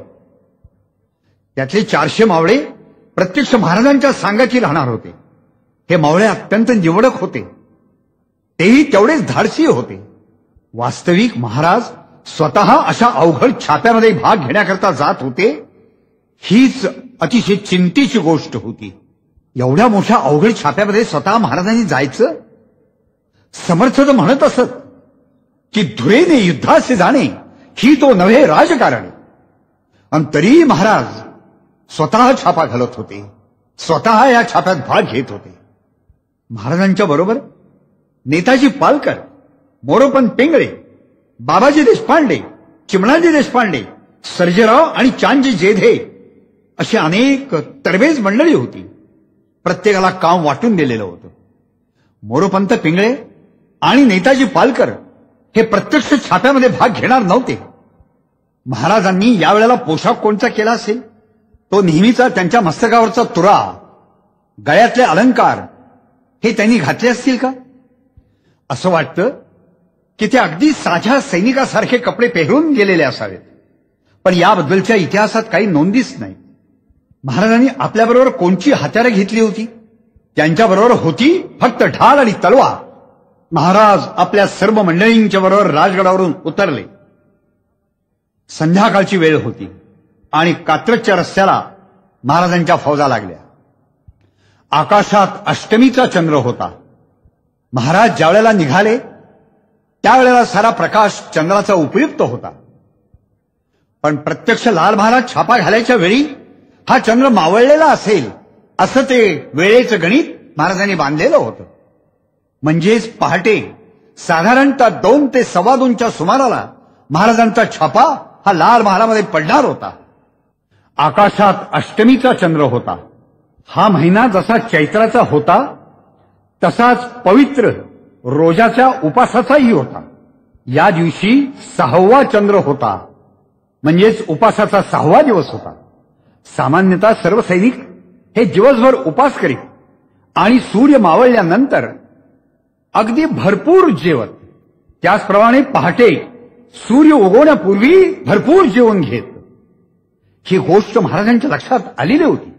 त्यातले चारशे मावळे प्रत्यक्ष महाराजांच्या सांगाची राहणार होते. हे मावळे अत्यंत निवडक होते, तेही तेवढेच धाडसी होते. वास्तविक महाराज स्वतः अशा अवघड छाप्यामध्ये भाग घेण्याकरता जात होते, हीच अतिशय चिंतेची गोष्ट होती. एवढ्या मोठ्या अवघड छाप्यामध्ये स्वतः महाराजांनी जायचं. समर्थ तर म्हणत असत की धुरेने युद्धासे जाणे ही तो नव्हे राजकारणे, आणि तरीही महाराज स्वतः छापा घालत होते, स्वतः या छाप्यात भाग घेत होते. महाराजांच्या बरोबर नेताजी पालकर, मोरोपंत पिंगळे, बाबाजी देशपांडे, चिमणाजी देशपांडे, सर्जेराव आणि चांदजी जेधे अशी अनेक तरबेज मंडळी होती. प्रत्येकाला काम वाटून दिलेलं होतं. मोरोपंत पिंगळे आणि नेताजी पालकर हे प्रत्यक्ष छाप्यामध्ये भाग घेणार नव्हते. महाराजांनी यावेळेला पोशाख कोणता केला असेल, तो नेहमीचा त्यांच्या मस्तकावरचा तुरा, गळ्यातले अलंकार हे त्यांनी घातले असतील का. असं वाटतं की ते अगदी साध्या सैनिकासारखे कपडे पेरून गेलेले असावेत, पण याबद्दलच्या इतिहासात काही नोंदीच नाही. महाराजांनी आपल्याबरोबर कोणची हत्यारं घेतली होती. त्यांच्याबरोबर होती फक्त ढाल आणि तलवार. महाराज आपल्या सर्व मंडळींच्या बरोबर राजगडावरून उतरले. संध्याकाळची वेळ होती आणि कात्रजच्या रस्त्याला महाराजांच्या फौजा लागल्या. आकाशात अष्टमीचा चंद्र होता. महाराज ज्यावेळेला निघाले त्यावेळेला सारा प्रकाश चंद्राचा उपयुक्त होता, पण प्रत्यक्ष लाल महाराज छापा घालायच्या वेळी हा चंद्र मावळलेला असेल असं ते वेळेचं गणित महाराजांनी बांधलेलं होतं. म्हणजेच पहाटे साधारणतः दोन ते सव्वा दोनच्या सुमाराला महाराजांचा छापा हा लाल महालामध्ये पडणार होता. आकाशात अष्टमीचा चंद्र होता. हा महिना जसा चैत्राचा होता तसाच पवित्र रोजाच्या उपासाचाही होता. या दिवशी सहावा चंद्र होता, म्हणजेच उपासाचा सहावा दिवस होता. सामान्यतः सर्व सैनिक हे दिवसभर उपास करीत आणि सूर्य मावळल्यानंतर अगदी भरपूर जेवत. त्याचप्रमाणे पहाटे सूर्य उगवण्यापूर्वी भरपूर जेवण घेत. ही गोष्ट महाराजांच्या लक्षात आलेली होती.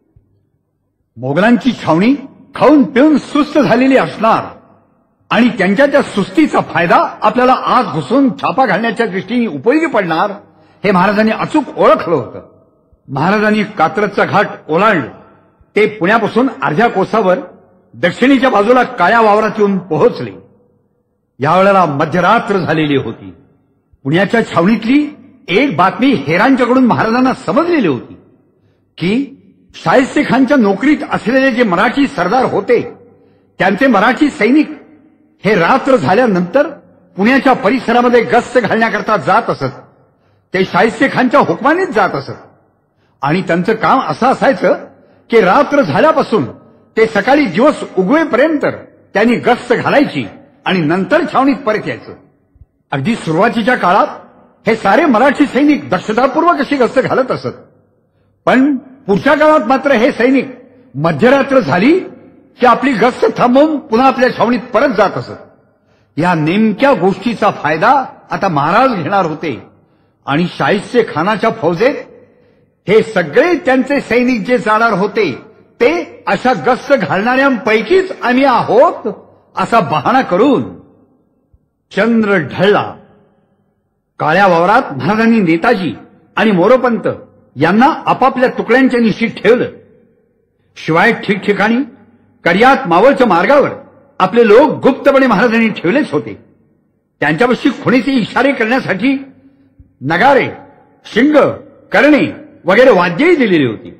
मोगलांची छावणी खाऊन पिऊन सुस्त झालेली असणार आणि त्यांच्या त्या सुस्तीचा फायदा आपल्याला आत घुसून छापा घालण्याच्या दृष्टीने उपयोगी पडणार हे महाराजांनी अचूक ओळखलं होतं. महाराजांनी कात्रजचा घाट ओलांडला. ते पुण्यापासून अर्ध्या कोसावर दक्षिणेच्या बाजूला काळ्या वावरात येऊन पोहोचले. यावेळेला मध्यरात्र झालेली होती. पुण्याच्या छावणीतली एक बातमी हेरांच्याकडून महाराजांना समजलेली होती की शाहिस्ते खानच्या नोकरीत असलेले जे मराठी सरदार होते त्यांचे मराठी सैनिक हे रात्र झाल्यानंतर पुण्याच्या परिसरामध्ये गस्त घालण्याकरता जात असत. ते शाहिस्ते खानच्या हुकमानेच जात असत आणि त्यांचं काम असं असायचं की रात्र झाल्यापासून ते सकाळी दिवस उगवेपर्यंत त्यांनी गस्त घालायची आणि नंतर छावणीत परत यायचं. अगदी सुरुवातीच्या काळात हे सारे मराठी सैनिक दक्षतापूर्वक अशी गस्त घालत असत, पण पुढच्या काळात मात्र हे सैनिक मध्यरात्र झाली की आपली गस्त थांबवून पुन्हा आपल्या छावणीत परत जात असत. या नेमक्या गोष्टीचा फायदा आता महाराज घेणार होते आणि शाहिस्ते खानाच्या फौजेत हे सगळे त्यांचे सैनिक जे जाणार होते ते अशा गस्त घालणाऱ्यांपैकीच आम्ही आहोत असा बहाणा करून चंद्र ढळला. काळ्या वावरात महाराजांनी नेताजी आणि मोरोपंत यांना आपापल्या तुकड्यांच्या निश्चित ठेवलं. शिवाय ठिकठिकाणी कड्यात मावळच्या मार्गावर आपले लोक गुप्तपणे महाराजांनी ठेवलेच होते. त्यांच्यापाशी खुणीचे इशारे करण्यासाठी नगारे, शिंग, करणे वगैरे वाद्यही दिलेली होती.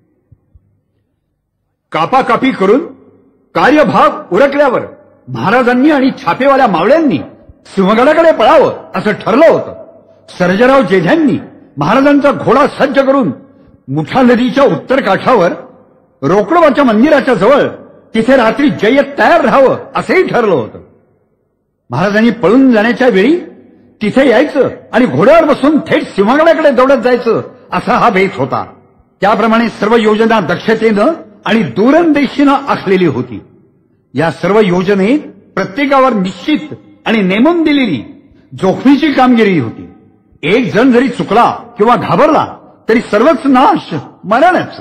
कापाकापी करून कार्यभाग उरकल्यावर महाराजांनी आणि छापेवाल्या मावळ्यांनी सिंहगडाकडे पळावं असं ठरलं होतं. सर्जेराव जेध्यांनी महाराजांचा घोडा सज्ज करून मुठा नदीच्या उत्तर काठावर रोकडोबाच्या मंदिराच्या जवळ तिथे रात्री जय्यत तयार राहावं असंही ठरलं होतं. महाराजांनी पळून जाण्याच्या वेळी तिथे यायचं आणि घोड्यावर बसून थेट सिंहगडाकडे दौडत जायचं असा हा बेत होता. त्याप्रमाणे सर्व योजना दक्षतेनं आणि दूरंदेशीनं आखलेली होती. या सर्व योजनेत प्रत्येकावर निश्चित आणि नेमून दिलेली जोखमीची कामगिरी होती. एक जण जरी चुकला किंवा घाबरला तरी सर्वच नाश मरणच.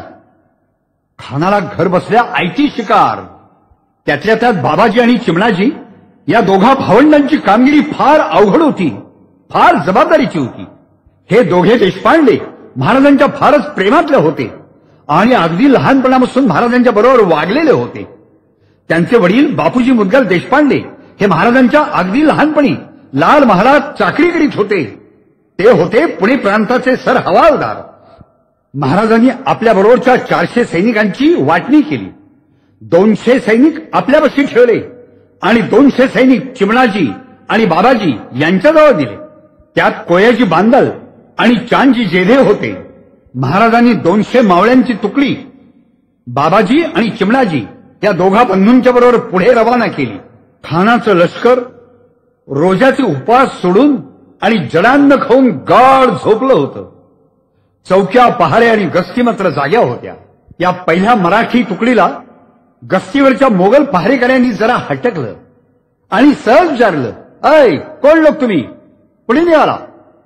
खानाला घर बसल्या आयती शिकार. त्यातल्या त्यात बाबाजी आणि चिमणाजी या दोघा भावंडांची कामगिरी फार अवघड होती, फार जबाबदारीची होती. हे दोघे देशपांडे महाराजांच्या फारच प्रेमातले होते आणि अगदी लहानपणापासून महाराजांच्या बरोबर वागलेले होते. त्यांचे वडील बापूजी मुदगल देशपांडे हे महाराजांच्या अगदी लहानपणी लाल महालात चाकरी करीत होते. ते होते पुणे प्रांताचे सर हवालदार. महाराजांनी आपल्या बरोबरच्या चारशे सैनिकांची वाटणी केली. दोनशे सैनिक आपल्यापाशी ठेवले आणि दोनशे सैनिक चिमणाजी आणि बाबाजी यांच्याजवळ दिले. त्यात कोयाजी बांदल आणि चांदजी जेधे होते. महाराजांनी दोनशे मावळ्यांची तुकडी बाबाजी आणि चिमणाजी या दोघा बंधूंच्या बरोबर पुढे रवाना केली. खानाचं लष्कर रोजाचे उपवास सोडून आणि जडान्न खाऊन गाढ झोपलं होतं. चौक्या, पहारे आणि गस्ती मात्र जाग्या होत्या. या पहिल्या मराठी तुकडीला गस्तीवरच्या मोगल पहारेकऱ्यांनी जरा हटकलं आणि सहज विचारलं, अय कोण लोक तुम्ही, पुढे निघाला.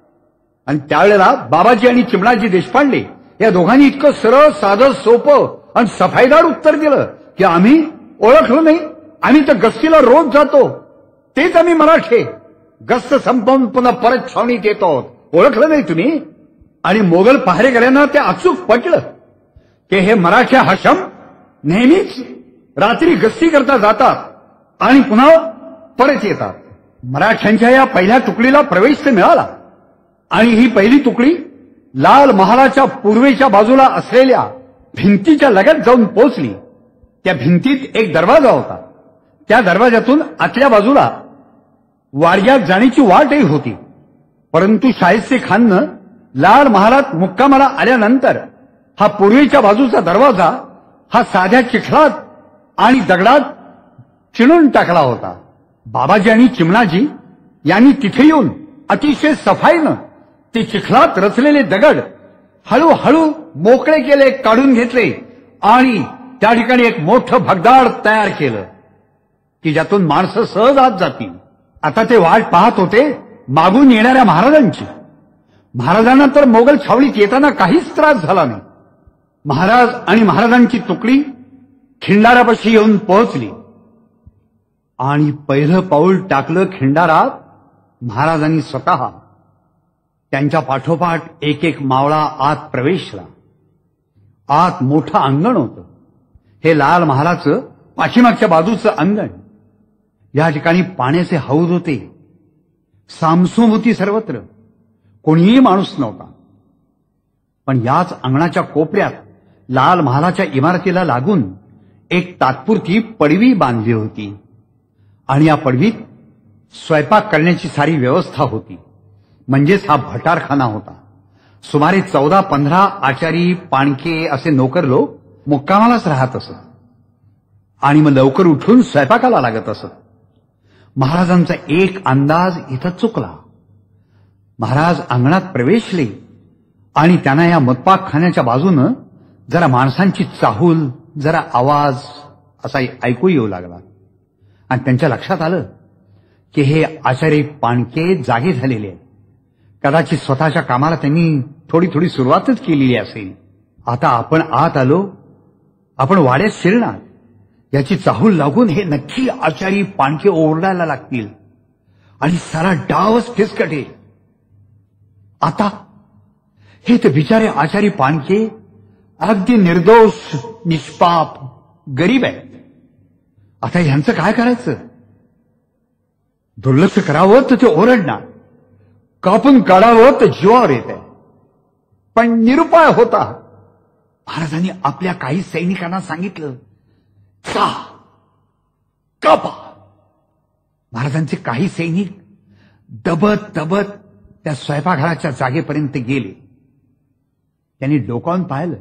आणि त्यावेळेला बाबाजी आणि चिमणाजी देशपांडे या दोघांनी इतकं सरळ, साधं, सोपं आणि सफाईदार उत्तर दिलं की आम्ही ओळखलो नाही, आम्ही तर गस्तीला रोज जातो, तेच आम्ही मराठे. गस्त संपवून पुन्हा परत छावणीत येतो, ओळखलं नाही तुम्ही. आणि मोगल पहारेकऱ्यांना ते अचूक पटलं की हे मराठे हशम नेहमीच रात्री गस्ती करता जातात आणि पुन्हा परत येतात. मराठ्यांच्या या पहिल्या तुकडीला प्रवेश तर मिळाला आणि ही पहिली तुकडी लाल महालाच्या पूर्वेच्या बाजूला असलेल्या भिंतीच्या लगत जाऊन पोहोचली. त्या भिंतीत एक दरवाजा होता. त्या दरवाजातून आतल्या बाजूला वाडग्यात जाण्याची वाटही होती. परंतु शाहिस्ते खाननं लाल महालात मुक्कामाला आल्यानंतर हा पूर्वेच्या बाजूचा दरवाजा हा साध्या चिखलात आणि दगडात चिणून टाकला होता. बाबाजी आणि चिमणाजी यांनी तिथे येऊन अतिशय सफाईनं ते चिखलात रचलेले दगड हळूहळू मोकळे केले, काढून घेतले आणि त्या ठिकाणी एक मोठं भगदाड तयार केलं की ज्यातून माणसं सहज आत जातील. आता ते वाट पाहत होते मागून येणाऱ्या महाराजांची. महाराजांना तर मोगल छावणीत येताना काहीच त्रास झाला नाही. महाराज आणि महाराजांची तुकडी खिंडारापाशी येऊन पोहोचली आणि पहिलं पाऊल टाकलं खिंडारात महाराजांनी स्वतः. त्यांच्या पाठोपाठ एक एक मावळा आत प्रवेशला. आत मोठं अंगण होतं. हे लाल महालाचं पाठीमागच्या बाजूचं अंगण. या ठिकाणी पाण्याचे हौद होते. सामसूम होती सर्वत्र, कोणीही माणूस नव्हता. पण याच अंगणाच्या कोपऱ्यात लाल महालाच्या इमारतीला लागून एक तात्पुरती पडवी बांधली होती आणि या पडवीत स्वयंपाक करण्याची सारी व्यवस्था होती. म्हणजेच हा भटारखाना होता. सुमारे चौदा पंधरा आचारी, पाणके असे नोकर लोक मुक्कामालाच राहत असत आणि मग लवकर उठून स्वयंपाकाला लागत असत. महाराजांचा एक अंदाज इथं चुकला. महाराज अंगणात प्रवेशले आणि त्यांना या मतपाकखान्याच्या बाजूनं जरा माणसांची चाहूल, जरा आवाज असा ऐकू येऊ लागला. आणि त्यांच्या लक्षात आलं की हे आचार्य पाणके जागे झालेले आहेत. कदाचित स्वतःच्या कामाला त्यांनी थोडी थोडी सुरुवातच केलेली असेल. आता आपण आत आलो, आपण वाड्यात शिरणार याची चाहूल लागून हे नक्की आचारी पाणके ओरडायला लागतील आणि सारा डावच फिसकटेल. आता हे ते बिचारे आचारी पाणके अगदी निर्दोष, निष्पाप, गरीब आहेत. आता ह्यांचं काय करायचं? दुर्लक्ष करावं तर ते ओरडणार, कापून काढावं तर जीवावर येत आहे. पण निरुपाय होता. महाराजांनी आपल्या काही सैनिकांना सांगितलं, चा कापा. महाराजांचे काही सैनिक दबत दबत त्या स्वयंपाकघराच्या जागेपर्यंत गेले. त्यांनी डोकावून पाहिलं.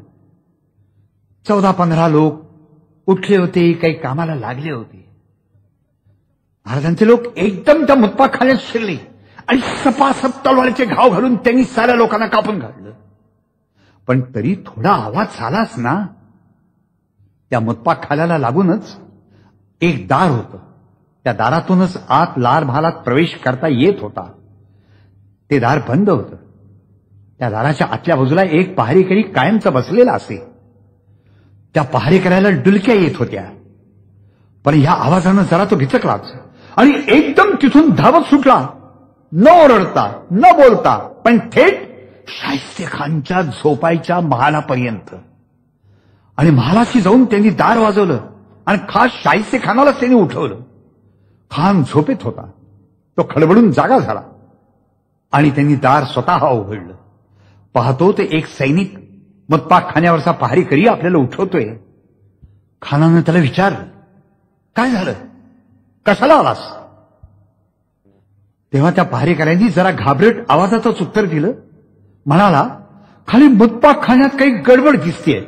चौदा पंधरा लोक उठले होते, काही कामाला लागले होते. महाराजांचे लोक एकदम त्या मतपाकखान्यात शिरले आणि सपासप तलवारीचे घाव घालून त्यांनी साऱ्या लोकांना कापून काढलं. पण तरी थोडा आवाज झालाच ना. त्या मतपाकखान्याला लागूनच एक दार होतं. त्या दारातूनच आत लाल महालात प्रवेश करता येत होता. ते दार बंद होतं. त्या दाराच्या आतल्या बाजूला एक पहारेकरी कायमचा बसलेला असे. त्या पहारेकऱ्याला डुलक्या येत होत्या. पण ह्या आवाजानं जरा तो भिचकलाच आणि एकदम तिथून धावत सुटला, न ओरडता न बोलता, पण थेट शाहिस्ते खानच्या झोपायच्या महालापर्यंत. आणि महालाशी जाऊन त्यांनी दार वाजवलं आणि खास शाहिस्ते खानालाच त्यांनी उठवलं. खान झोपेत होता. तो खडबडून जागा झाला आणि त्यांनी दार स्वतः उघडलं. पाहतो ते एक सैनिक मतपाकखान्यावरचा पहारेकरी आपल्याला उठवतोय. खानानं त्याला विचारलं, काय झालं, कशाला आलास? तेव्हा त्या पहारेकऱ्यांनी जरा घाबरट आवाजातच उत्तर दिलं. म्हणाला, खाली मतपाकखान्यात काही गडबड दिसतेय.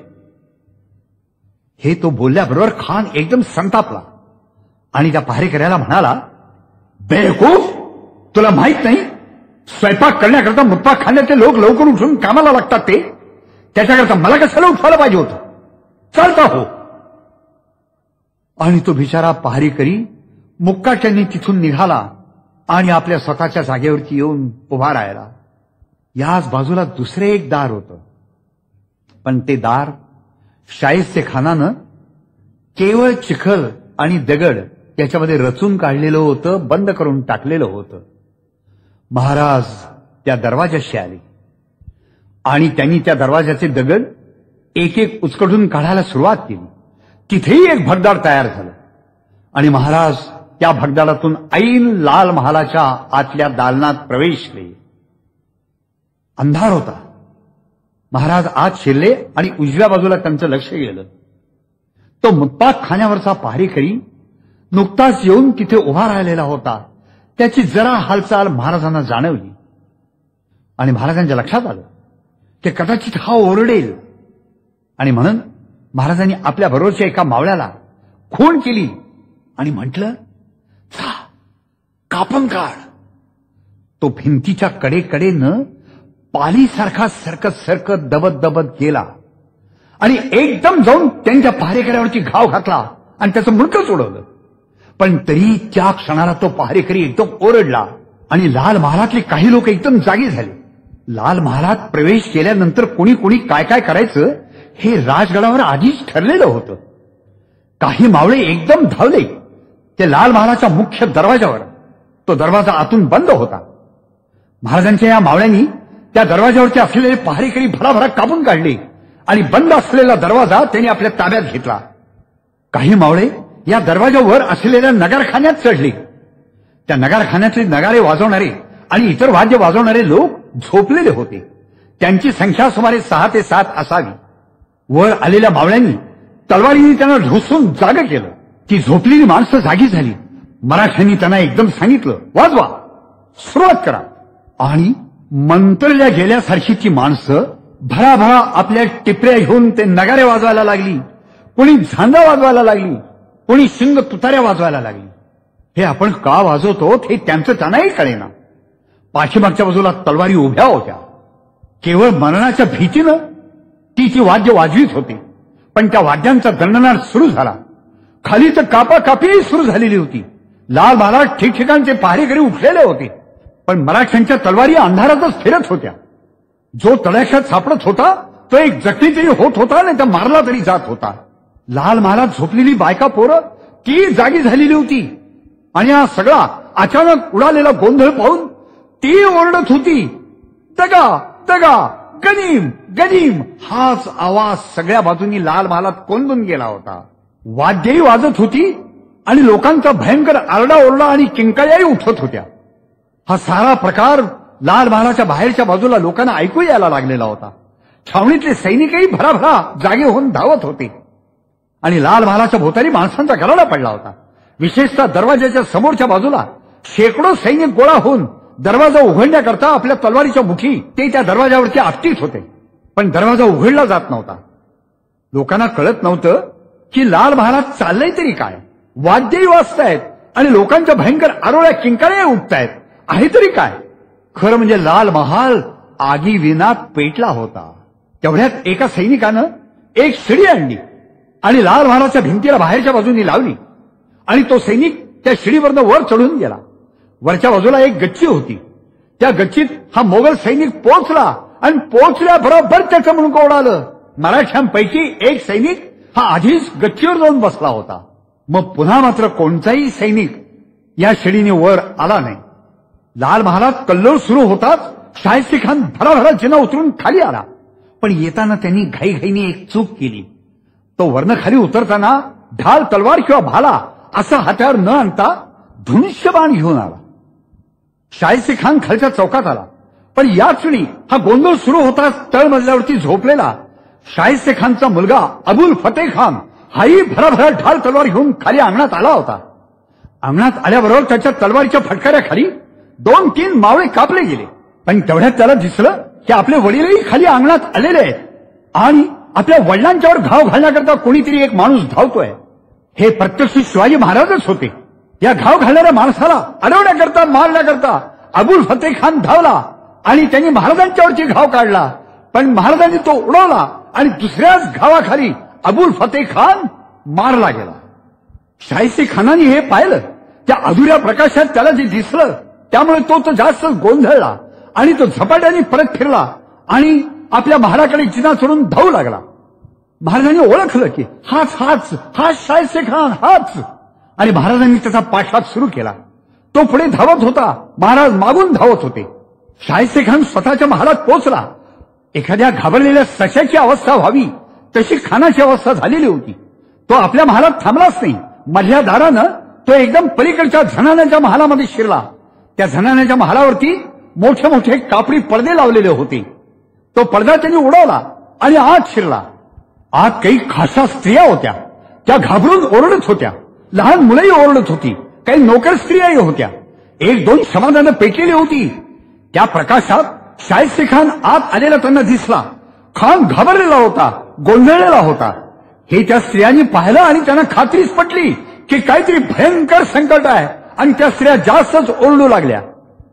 हे तो बोलल्याबरोबर खान एकदम संतापला आणि त्या पहारेकऱ्याला म्हणाला, बेवकूफ, तुला माहित नाही स्वयंपाक करण्याकरता मतपाकखान्यातले लोक लवकर उठून कामाला लागतात, ते त्याच्याकरता मला कशाला उठवायला पाहिजे होतं? चालता हो. आणि तो बिचारा पहारेकरी मुक्काट्याने तिथून निघाला आणि आपल्या स्वतःच्या जागेवरती येऊन उभा राहिला. याच बाजूला दुसरे एक दार होतं. पण ते दार शाहिस्ते खानानं केवळ चिखल आणि दगड याच्यामध्ये रचून काढलेलं होतं, बंद करून टाकलेलं होतं. महाराज त्या दरवाजाशी आले आणि त्यांनी त्या दरवाजाचे दगड एक एक उचकटून काढायला सुरुवात केली. तिथेही एक भगदाड तयार झालं आणि महाराज त्या भगदाडातून ऐन लाल महालाच्या आतल्या दालनात प्रवेशले. अंधार होता. महाराज आत शिरले आणि उजव्या बाजूला त्यांचं लक्ष गेलं. तो मतपाकखान्यावरचा पहारेकरी नुकताच येऊन तिथे उभा राहिलेला होता. त्याची जरा हालचाल महाराजांना जाणवली आणि महाराजांच्या लक्षात आलं की कदाचित हा ओरडेल. आणि म्हणून महाराजांनी आपल्या बरोबरच्या एका मावळ्याला खूण केली आणि म्हटलं, जा कापून काढ. तो भिंतीच्या कडेकडेनं पालीसारखा सरकत सरकत दबत दबत गेला आणि एकदम जाऊन त्यांच्या पहारेकऱ्यावरची घाव घातला आणि त्याचं मुंडकच उडवलं. पण तरी त्या क्षणाला तो पहारेकरी एकदम ओरडला आणि लाल महालातले काही लोक एकदम जागी झाले. लाल महालात प्रवेश केल्यानंतर कोणी कोणी काय काय करायचं हे राजगडावर आधीच ठरलेलं होतं. काही मावळे एकदम धावले ते लाल महालाच्या मुख्य दरवाजावर. तो दरवाजा आतून बंद होता. महाराजांच्या या मावळ्यांनी त्या दरवाजावरचे असलेले पहारेकरी भराभरा कापून काढले आणि बंद असलेला दरवाजा त्यांनी आपल्या ताब्यात घेतला. काही मावळे या दरवाजावर असलेल्या नगारखान्यात चढले. त्या नगारखान्यातले नगारे वाजवणारे आणि इतर वाद्य वाजवणारे लोक झोपलेले होते. त्यांची संख्या सुमारे सहा ते सात असावी. वर आलेल्या मावळ्यांनी तलवारीने त्यांना ढोसून जागं केलं. ती झोपलेली माणसं जागी झाली. मराठ्यांनी त्यांना एकदम सांगितलं, वाजवा, सुरुवात करा. आणि मंत्रल्या गेल्यासारखी ती माणसं भराभरा आपल्या टिपऱ्या घेऊन ते नगारे वाजवायला लागली. कोणी झांजा वाजवायला लागली, कोणी शिंग तुताऱ्या वाजवायला लागली. हे आपण का वाजवतो हे त्यांचं त्यांनाही कळेना. पाठीमागच्या बाजूला तलवारी उभ्या होत्या. केवळ मरणाच्या भीतीनं ती ती वाद्य वाजवीत होती. पण त्या वाद्यांचा दंडनाट सुरू झाला. खाली तर कापाकापीही सुरू झालेली होती. लाल महाराज ठिकठिकाणचे पहारेकरी उठलेले होते. पण मराठ्यांच्या तलवारी अंधारातच फिरत होत्या. जो तडाख्यात सापडत होता तो एक जखमी तरी होत होता नाही तर मारला तरी जात होता. लाल महाराज झोपलेली बायका पोरं ती जागी झालेली होती. आणि हा सगळा अचानक उडालेला गोंधळ पाहून ती ओरडत होती, दगा दगा, गनीम गनीम. हाच आवाज सगळ्या बाजूनी लाल महालात कोंदून गेला होता. वाद्यही वाजत होती आणि लोकांचा भयंकर आरडाओरडा आणि किंकाळ्याही उठत होत्या. हा सारा प्रकार लाल महालाच्या बाहेरच्या बाजूला लोकांना ऐकू यायला लागलेला होता. छावणीतले सैनिकही भराभरा जागे होऊन धावत होते आणि लाल महालाच्या भोवताली माणसांचा गराडा पडला होता. विशेषतः दरवाजाच्या समोरच्या बाजूला शेकडो सैनिक गोळा होऊन दरवाजा उघडण्याकरता आपल्या तलवारीच्या मुठी ते त्या दरवाजावरती आपटीत होते. पण दरवाजा उघडला जात नव्हता. लोकांना कळत नव्हतं की लाल महाराज चाललंय तरी काय. वाद्यही वाजतायत आणि लोकांच्या भयंकर आरोळ्या किंकाळ्या उठतायत. आहे तरी काय. खरं म्हणजे लाल महाल आगी विना पेटला होता. तेवढ्यात एका सैनिकानं एक शिडी आणली आणि लाल महालाच्या भिंतीला बाहेरच्या बाजूनी लावली आणि तो सैनिक त्या शिडीवरनं वर चढून गेला. वरच्या बाजूला एक गच्ची होती. त्या गच्चीत हा मोगल सैनिक पोहोचला आणि पोहोचल्याबरोबर त्याचं मुंडकं उडालं. मराठ्यांपैकी एक सैनिक हा आधीच गच्चीवर जाऊन बसला होता. मग पुन्हा मात्र कोणताही सैनिक या शिडीने वर आला नाही. लाल महालात कल्लोळ सुरू होताच शाहिस्ते खान भराभरा जिना उतरून खाली आला. पण येताना त्यांनी घाईघाईने एक चूक केली. तो वरनं खाली उतरताना ढाल, तलवार किंवा भाला असं हत्यार न आणता धनुष्यबाण घेऊन आला. शाहिस्ते खान खालच्या चौकात आला. पण याच वेळी हा गोंधळ सुरू होताच तळमजल्यावरती झोपलेला शाहिस्ते खानचा मुलगा अबुल फतेह खान हाही भराभरा ढाल तलवार घेऊन खाली अंगणात आला होता. अंगणात आल्याबरोबर त्याच्या तलवारीच्या फटकाऱ्याखाली दोन तीन मावळे कापले गेले. पण तेवढ्यात त्याला दिसलं की आपले वडीलही खाली अंगणात आलेले आहेत आणि आपल्या वडिलांच्यावर घाव घालण्याकरता कोणीतरी एक माणूस धावतोय. हे प्रत्यक्ष शिवाजी महाराजच होते. या घाव घालणाऱ्या माणसाला अडवण्याकरता, मारण्याकरता अबुल फतेह खान धावला आणि त्यांनी महाराजांच्यावरची घाव काढला. पण महाराजांनी तो उडवला आणि दुसऱ्याच घावाखाली अबुल फतेह खान मारला गेला. शाहिस्ते खानाने हे पाहिलं. त्या अधुऱ्या प्रकाशात त्याला जे दिसलं त्यामुळे तो तर जास्त गोंधळला आणि तो झपाट्याने परत फिरला आणि आपल्या महाराकडे जिना चढून धावू लागला. महाराजांनी ओळखलं की हाच हाच हाच शाहिस्ते खान हाच. आणि महाराजांनी त्याचा पाठलाग सुरू केला. तो पुढे धावत होता, महाराज मागून धावत होते. शाहिस्ते खान स्वतःच्या महालात पोहोचला. एखाद्या घाबरलेल्या सशाची अवस्था व्हावी तशी खानाची अवस्था झालेली होती. तो आपल्या महालात थांबलाच नाही. मधल्या दारानं तो एकदम पलीकडच्या झणाण्याच्या महालामध्ये शिरला. त्या झणाण्याच्या महालावरती मोठे मोठे कापडी पडदे लावलेले होते. तो पडदा त्यांनी उडवला आणि आत शिरला. आत काही खासा स्त्रिया होत्या. त्या घाबरून ओरडत होत्या. लहान मुलंही ओरडत होती. काही नोकर स्त्रियाही होत्या. एक दोन समाधानं पेटलेली होती. त्या प्रकाशात शाहिस्ते खान आत आलेला त्यांना दिसला. खान घाबरलेला होता, गोंधळलेला होता. हे त्या स्त्रियांनी पाहिलं आणि त्यांना खात्रीच पटली की काहीतरी भयंकर संकट आहे आणि त्या स्त्रिया जास्तच ओरडू लागल्या.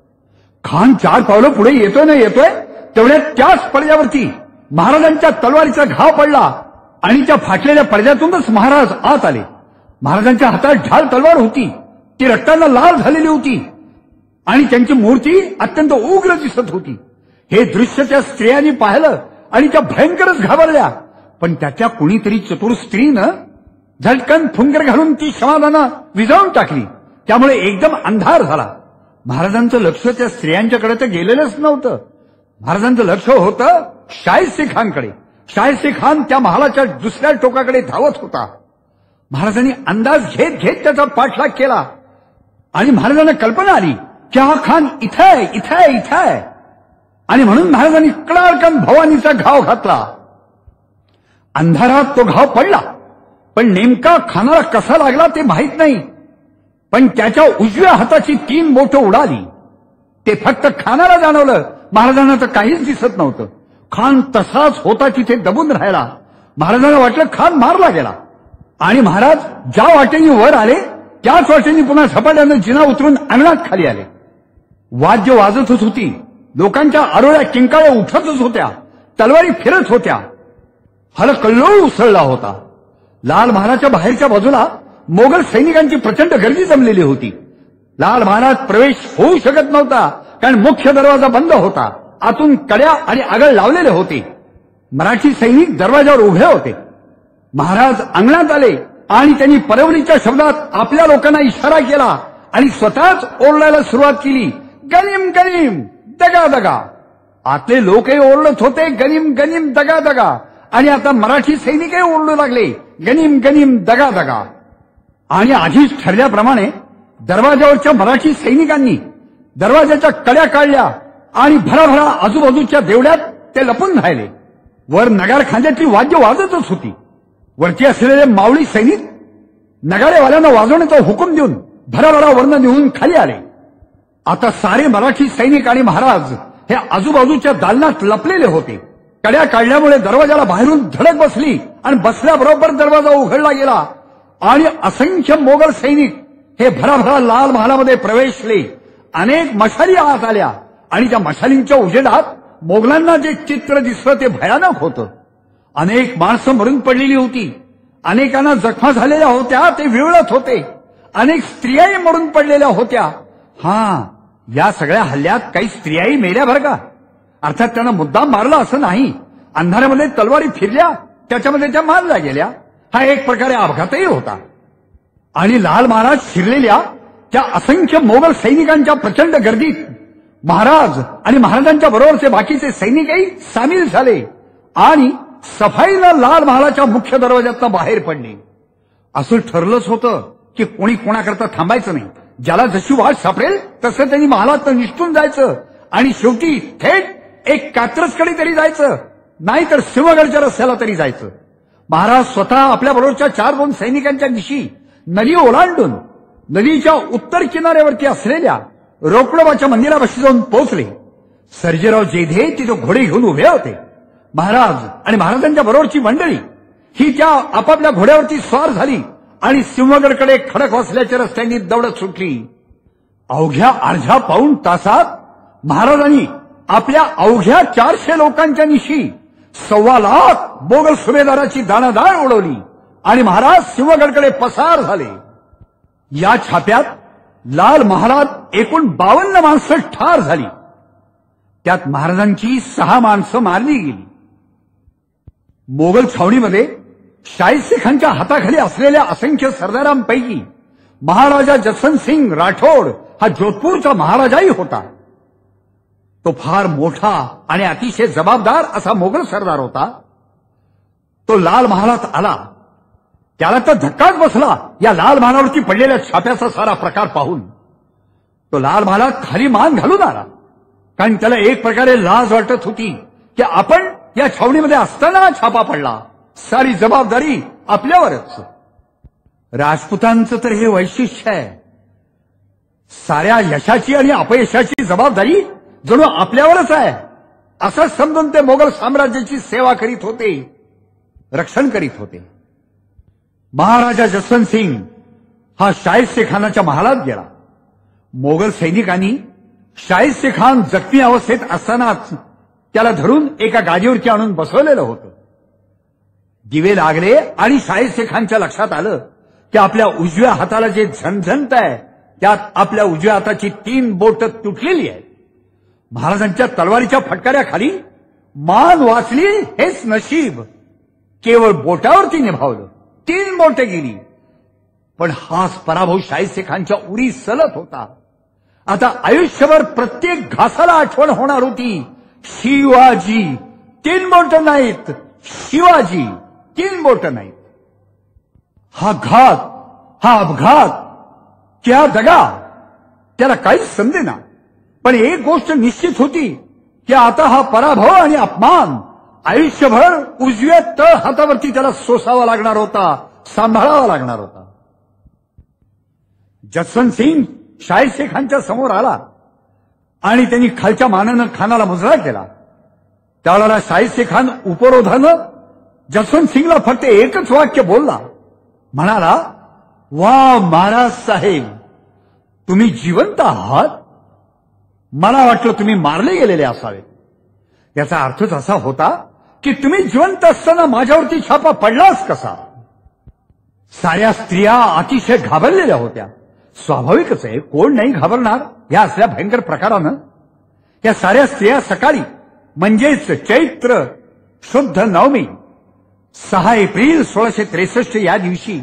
खान चार पावलं पुढे येतोय ना येतोय तेवढ्या त्याच पडद्यावरती महाराजांच्या तलवारीचा घाव पडला आणि त्या फाटलेल्या पडद्यातूनच महाराज आत आले. महाराजांच्या हातात ढाल तलवार होती. ती रक्तानं लाल झालेली होती आणि त्यांची मूर्ती अत्यंत उग्र दिसत होती. हे दृश्य त्या स्त्रियांनी पाहिलं आणि त्या भयंकरच घाबरल्या. पण त्याच्या कुणीतरी चतुर स्त्रीनं झटकन फुंकर घालून ती समाधानं विझवून टाकली. त्यामुळे एकदम अंधार झाला. महाराजांचं लक्ष त्या स्त्रियांच्याकडे तर गेलेलंच नव्हतं. महाराजांचं लक्ष होतं शाहिस्ते खानकडे. शाहिस्ते खान त्या महालाच्या दुसऱ्या टोकाकडे धावत होता. महाराजांनी अंदाज घेत घेत त्याचा पाठलाग केला आणि महाराजांना कल्पना आली की हा खान इथं आहे, इथं आहे, इथं आहे. आणि म्हणून महाराजांनी कडाडकन भवानीचा घाव घातला. अंधारात तो घाव पडला. पण नेमका खानाला कसा लागला ते माहीत नाही. पण त्याच्या उजव्या हाताची तीन बोटं उडाली. ते फक्त खानाला जाणवलं. महाराजांना तर काहीच दिसत नव्हतं. खान तसाच होता तिथे दबून राहिला. महाराजांना वाटलं खान मारला गेला आणि महाराज ज्या वाटेने वर आले त्याच वाटेने पुन्हा झपाट्यानं जिना उतरून अंगणात खाली आले. वाद्य वाजतच होती, लोकांच्या आरोळ्या किंकाळ्या उठतच होत्या, तलवारी फिरत होत्या. हलकल्लोळ उसळला होता. लाल महालाच्या बाहेरच्या बाजूला मोगल सैनिकांची प्रचंड गर्दी जमलेली होती. लाल महालात प्रवेश होऊ शकत नव्हता, कारण मुख्य दरवाजा बंद होता. आतून कड्या आणि आगळ लावलेले होते. मराठी सैनिक दरवाजावर उभे होते. महाराज अंगणात आले आणि त्यांनी परवलीच्या शब्दात आपल्या लोकांना इशारा केला आणि स्वतःच ओरडायला सुरुवात केली, गनीम गनीम, दगा दगा. आतले लोकही ओरडत होते, गनीम गनीम, दगा दगा. आणि आता मराठी सैनिकही ओरडू लागले, गनीम गनीम, दगा दगा. आणि आधीच ठरल्याप्रमाणे दरवाजावरच्या मराठी सैनिकांनी दरवाजाच्या कड्या काढल्या आणि भराभरा आजूबाजूच्या देवड्यात ते लपून राहिले. वर नगार खांद्यातली वाद्य वाजतच होती. वरती असलेले मावळी सैनिक नगारेवाल्यांना वाजवण्याचा हुकूम देऊन भराभरा वर्ण निघून खाली आले. आता सारे मराठी सैनिक आणि महाराज हे आजूबाजूच्या दालनात लपलेले होते. कड्या काढल्यामुळे दरवाजाला बाहेरून धडक बसली आणि बसल्याबरोबर दरवाजा उघडला गेला आणि असंख्य मोगल सैनिक हे भराभरा लाल महालामध्ये प्रवेशले. अनेक मशाली आत आल्या आणि त्या मशालींच्या उजेडात मोगलांना जे चित्र दिसलं ते भयानक होतं. अनेक माणसं मरून पडलेली होती, अनेकांना जखमा झालेल्या होत्या, ते विवळत होते. अनेक स्त्रियाही मरून पडलेल्या होत्या. हा, या सगळ्या हल्ल्यात काही स्त्रियाही मेल्या बरं का. अर्थात त्यांना मुद्दाम मारलं असं नाही. अंधारामध्ये तलवारी फिरल्या, त्याच्यामध्ये त्या मारल्या गेल्या. हा एक प्रकारे अपघातही होता. आणि लाल महाराज शिरलेल्या त्या असंख्य मोगल सैनिकांच्या प्रचंड गर्दीत महाराज आणि महाराजांच्या बरोबरचे बाकीचे सैनिकही सामील झाले आणि सफाईनं लाल महालाच्या मुख्य दरवाज्यातनं बाहेर पडले. असं ठरलंच होतं की कोणी कोणाकरता थांबायचं नाही. ज्याला जशी वाट सापडेल तसं त्यांनी महालात निष्ठून जायचं आणि शेवटी थेट एक कात्रजकडे तरी जायचं, नाहीतर सिंहगडच्या रस्त्याला तरी जायचं. महाराज स्वतः आपल्या बरोबरच्या चार दोन सैनिकांच्या दिशी नदी ओलांडून नदीच्या उत्तर किनाऱ्यावरती असलेल्या रोकडोबाच्या मंदिरापाशी जाऊन पोहोचले. सर्जेराव जेधे तिथे घोडे घेऊन उभे होते. महाराज आणि महाराजांच्या बरोबरची मंडळी ही त्या आपापल्या घोड्यावरती स्वार झाली आणि सिंहगडकडे खडक वाचल्याच्या रस्त्यांनी दौडत सुटली. अवघ्या अर्ध्या पाऊण तासात महाराजांनी आपल्या अवघ्या चारशे लोकांच्या निशी सव्वा लाख मोगल सुभेदाराची दाणादाण उडवली आणि महाराज सिंहगडकडे पसार झाले. या छाप्यात लाल महालात एकूण बावन्न माणसं ठार झाली. त्यात महाराजांची सहा माणसं मारली गेली. मोगल छावणीमध्ये शाहिस्ते खानच्या हाताखाली असलेल्या असंख्य सरदारांपैकी महाराजा जसवंत सिंग राठोड हा जोधपूरचा महाराजाही होता. तो फार मोठा आणि अतिशय जबाबदार असा मोगल सरदार होता. तो लाल महालात आला. त्याला तर धक्काच बसला या लाल महालावरती पडलेल्या छाप्याचा सारा प्रकार पाहून. तो लाल महालात खाली मान घालून आला, कारण त्याला एक प्रकारे लाज वाटत होती की आपण या छावणीमध्ये असताना छापा पडला, सारी जबाबदारी आपल्यावरच. राजपुतांचं तर हे वैशिष्ट्य आहे, साऱ्या यशाची आणि अपयशाची जबाबदारी जणू आपल्यावरच आहे असं समजून ते मोगल साम्राज्याची सेवा करीत होते, रक्षण करीत होते. महाराजा जसवंत सिंग हा शाहिस्ते खानाच्या महालात गेला. मोगल सैनिकांनी शाहिस्ते खान जखमी अवस्थेत असतानाच त्याला धरून एका गादीवरती आणून बसवलेलं होतं. दिवे लागले आणि शाहिस्ते खानच्या लक्षात आलं की आपल्या उजव्या हाताला जे झणझणत आहे त्यात आपल्या उजव्या हाताची तीन बोट तुटलेली आहे. महाराजांच्या तलवारीच्या फटकाऱ्याखाली मान वाचली हेच नशीब केवळ बोटावरती निभावलं. तीन बोटे गेली. पण हाच पराभव शाहिस्ते खानच्या उरी सलत होता. आता आयुष्यभर प्रत्येक घासाला आठवण होणार होती, शिवाजी. तीन बोट नाहीत, शिवाजी. तीन बोट नाहीत. हा घात, हा अपघात, क्या दगा, त्याला काहीच समजेना. पण एक गोष्ट निश्चित होती की आता हा पराभव आणि अपमान आयुष्यभर उजव्या तळ हातावरती त्याला सोसावा लागणार होता, सांभाळावा लागणार होता. जसवंत सिंग शाहिस्ते खानच्या समोर आला आणि त्यांनी खालच्या मानेनं खानाला मुजरा केला. त्यावेळेला शाहिस्ते खान उपरोधानं जसवंत सिंगला फक्त एकच वाक्य बोलला, म्हणाला, वा महाराज साहेब, तुम्ही जिवंत आहात? मला वाटलं तुम्ही मारले गेलेले असावे. याचा अर्थच असा होता की तुम्ही जिवंत असताना माझ्यावरती छापा पडलाच कसा? साऱ्या स्त्रिया अतिशय घाबरलेल्या होत्या. स्वाभाविकच आहे, कोण नाही घाबरणार या असल्या भयंकर प्रकारानं. या साऱ्या स्त्रिया सकाळी म्हणजेच चैत्र शुद्ध नवमी सहा एप्रिल सोळाशे त्रेसष्ट या दिवशी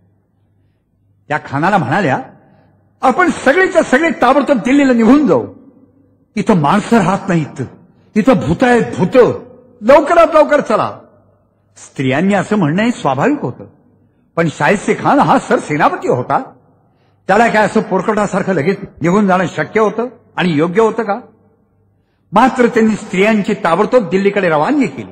त्या खानाला म्हणाल्या, आपण सगळेच्या सगळे ताबडतोब दिल्लीला निघून जाऊ. इथं माणसं राहत नाहीत, इथं भूत आहेत भूत, लवकरात लवकर चला. स्त्रियांनी असं म्हणणं हे स्वाभाविक होतं, पण शाहिस्ते खान हा सर सेनापती होता. त्याला काय असं पोरकटासारखं लगेच निघून जाणं शक्य होतं आणि योग्य होतं का? मात्र त्यांनी स्त्रियांची ताबडतोब दिल्लीकडे रवानगी केली.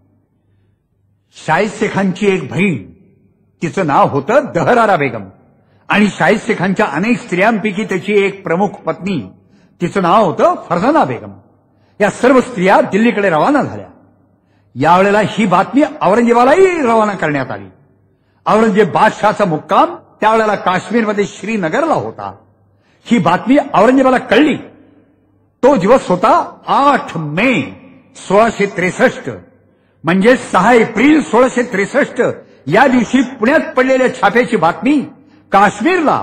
शाहिस्ते खानची एक बहीण, तिचं नाव होतं दहरारा बेगम, आणि शाहिस्ते खानच्या अनेक स्त्रियांपैकी त्याची एक प्रमुख पत्नी, तिचं नाव होतं फरजाना बेगम. या सर्व स्त्रिया दिल्लीकडे रवाना झाल्या. यावेळेला ही बातमी औरंगजेबालाही रवाना करण्यात आली. औरंगजेब बादशहाचा मुक्काम त्यावेळेला काश्मीरमध्ये श्रीनगरला होता. ही बातमी औरंगजेबाला कळली. तो दिवस होता आठ मे सोळाशे त्रेसष्ट, म्हणजे सहा एप्रिल सोळाशे त्रेसष्ट या दिवशी पुण्यात पडलेल्या छाप्याची बातमी काश्मीरला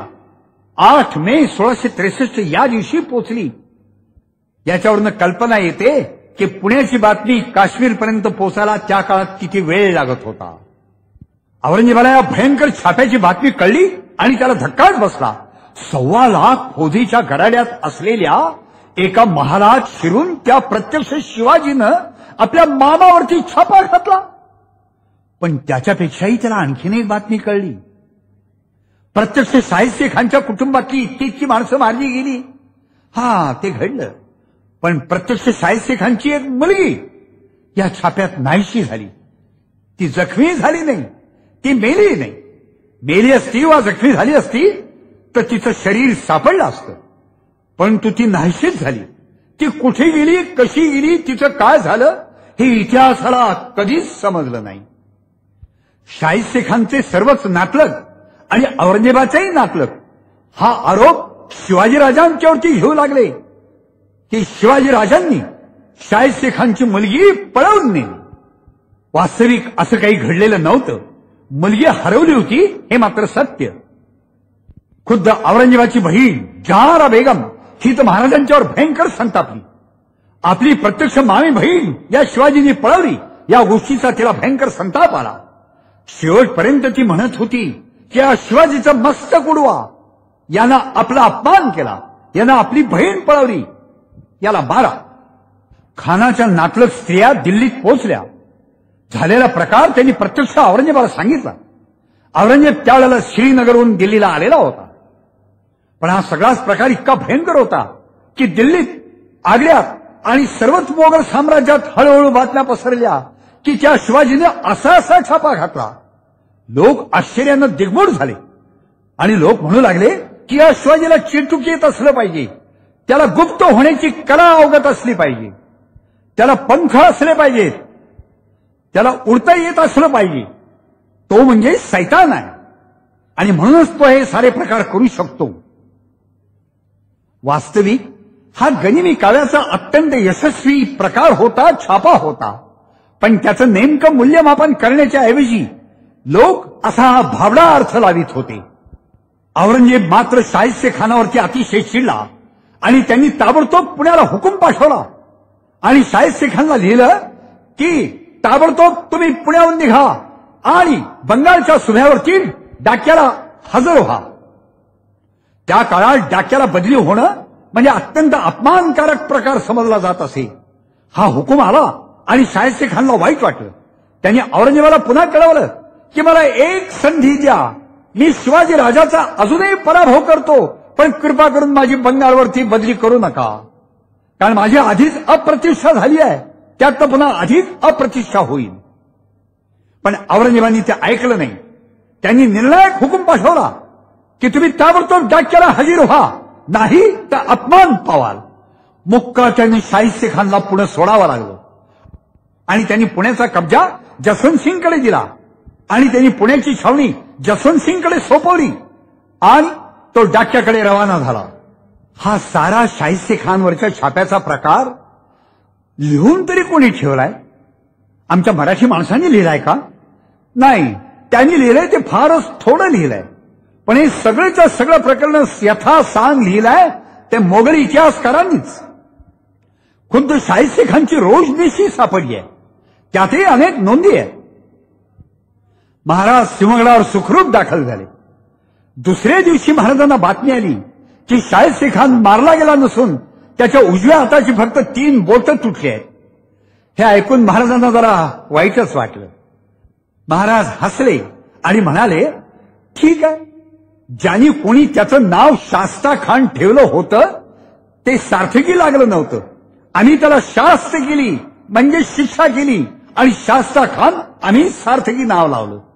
आठ मे सोळाशे त्रेसष्ट या दिवशी पोहोचली. याच्यावरनं कल्पना येते की पुण्याची बातमी काश्मीरपर्यंत पोहोचायला त्या काळात किती वेळ लागत होता. औरंगजेबाला या भयंकर छाप्याची बातमी कळली आणि त्याला धक्काच बसला. सव्वा लाख फौजीच्या गराड्यात असलेल्या एका महालात शिरून त्या प्रत्यक्ष शिवाजीनं आपल्या मामावरती छापा घातला. पण त्याच्यापेक्षाही त्याला आणखीन एक बातमी कळली. प्रत्यक्ष शाहिस्ते खानच्या कुटुंबातली इतकी इतकी माणसं मारली गेली. हा, ते घडलं. पण प्रत्यक्ष शाहिस्ते खानची एक मुलगी या छाप्यात नाहीशी झाली. ती जखमी झाली नाही, ती मेली नाही. मेली असती वा जखमी झाली असती तर तिचं शरीर सापडलं असतं, परंतु ती नाहीशीच झाली. ती कुठे गेली, कशी गेली, तिचं काय झालं हे इतिहासाला कधीच समजलं नाही. शाहिस्ते खानचे सर्वच नातलग आणि औरंगजेबाचाही नातलग हा आरोप शिवाजीराजांच्यावरती घेऊ लागले की शिवाजीराजांनी शाहिस्ते खानची मुलगी पळवून नेली. वास्तविक असं काही घडलेलं नव्हतं. मुलगी हरवली होती हे मात्र सत्य. खुद्द औरंगजेबाची बहीण जहानारा बेगम ही तर महाराजांच्यावर भयंकर संतापली. आपली प्रत्यक्ष मामी बहीण या शिवाजींनी पळवली या गोष्टीचा तिला भयंकर संताप आला. शेवटपर्यंत ती म्हणत होती की या शिवाजीचं मस्तक उडवा, यानं आपला अपमान केला, यानं आपली बहीण पळवली, याला मारा. खानाच्या नातलग स्त्रिया दिल्लीत पोहोचल्या. झालेला प्रकार त्यांनी प्रत्यक्ष औरंगजेबाला सांगितला. औरंगजेब त्यावेळेला श्रीनगरहून दिल्लीला आलेला होता. पण हा सगळाच प्रकार इतका भयंकर होता की दिल्लीत, आग्र्यात आणि सर्वच मोगल साम्राज्यात हळूहळू बातम्या पसरल्या की त्या शिवाजीने असा असा छापा घातला. लोक आश्चर्यानं दिग्मूढ झाले आणि लोक म्हणू लागले की या शिवाजीला चिरटूक येत असलं पाहिजे, त्याला गुप्त होण्याची कला अवगत असली पाहिजे, त्याला पंख असले पाहिजेत, त्याला उडता येत असलं पाहिजे. तो म्हणजे सैतान आहे आणि म्हणूनच तो हे सारे प्रकार करू शकतो. वास्तविक हा गनिमी काव्याचा अत्यंत यशस्वी प्रकार होता, छापा होता. पण त्याचं नेमकं मूल्यमापन करण्याच्या ऐवजी लोक असा हा भाबडा अर्थ लावित होते. औरंगजेब मात्र शाहिस्ते खानावरती अतिशय चिडला आणि त्यांनी ताबडतोब पुण्याला हुकूम पाठवला आणि शाहिस्ते खानला लिहिलं की ताबडतोब तुम्ही पुण्याहून निघा आणि बंगालच्या सुभ्यावरती डाक्याला हजर व्हा. त्या काळात डाक्याला बदली होणं म्हणजे अत्यंत अपमानकारक प्रकार समजला जात असे. हा हुकूम आला आणि शाहिस्ते खानला वाईट वाटलं. त्यांनी औरंगजेबाला पुन्हा कळवलं की मला एक संधी द्या, मी शिवाजी राजाचा अजूनही पराभव करतो, पण कृपा करून माझी बंगालवरती बदली करू नका, कारण माझी आधीच अप्रतिष्ठा झाली आहे, त्यात पुन्हा अधिक अप्रतिष्ठा होईल. पण औरंगजेबांनी ते ऐकलं नाही. त्यांनी निर्णायक हुकूम पाठवला की तुम्ही ताबडतोब डाक्याला हजर व्हा, नाही तर अपमान पावाल. मुक्का त्यांनी शाहिस्ते खानला पुणे सोडावं लागलं आणि त्यांनी पुण्याचा कब्जा जसवंत सिंगकडे दिला आणि त्यांनी पुण्याची छावणी जसवंत सिंगकडे सोपवली आणि तो डाक्याकडे रवाना झाला. हा सारा शाहिस्ते खानवरच्या छाप्याचा प्रकार लिहून तरी कोणी ठेवलाय? आमच्या मराठी माणसांनी लिहिलाय का? नाही, त्यांनी लिहिलंय ते फारच थोडं लिहिलंय. पण हे सगळेच्या सगळं प्रकरण यथासांग लिहिलंय ते मोगल इतिहासकारांनीच. खुद्द शाहिस्ते खानची रोजनिशी सापडली आहे, त्यातही अनेक नोंदी आहेत. महाराज सिंहगडावर सुखरूप दाखल झाले. दुसऱ्या दिवशी महाराजांना बातमी आली की शाहिस्ते खान मारला गेला नसून त्याच्या उजव्या हाताची फक्त तीन बोटं तुटली आहेत. हे ऐकून महाराजांना जरा वाईटच वाटलं. महाराज हसले आणि म्हणाले, ठीक आहे, ज्यांनी कोणी त्याचं नाव शास्ता खान ठेवलं होतं ते सार्थकी लागलं नव्हतं. आम्ही त्याला शास्त्र केली म्हणजे शिक्षा केली आणि शास्ता खान आम्ही सार्थकी नाव लावलं.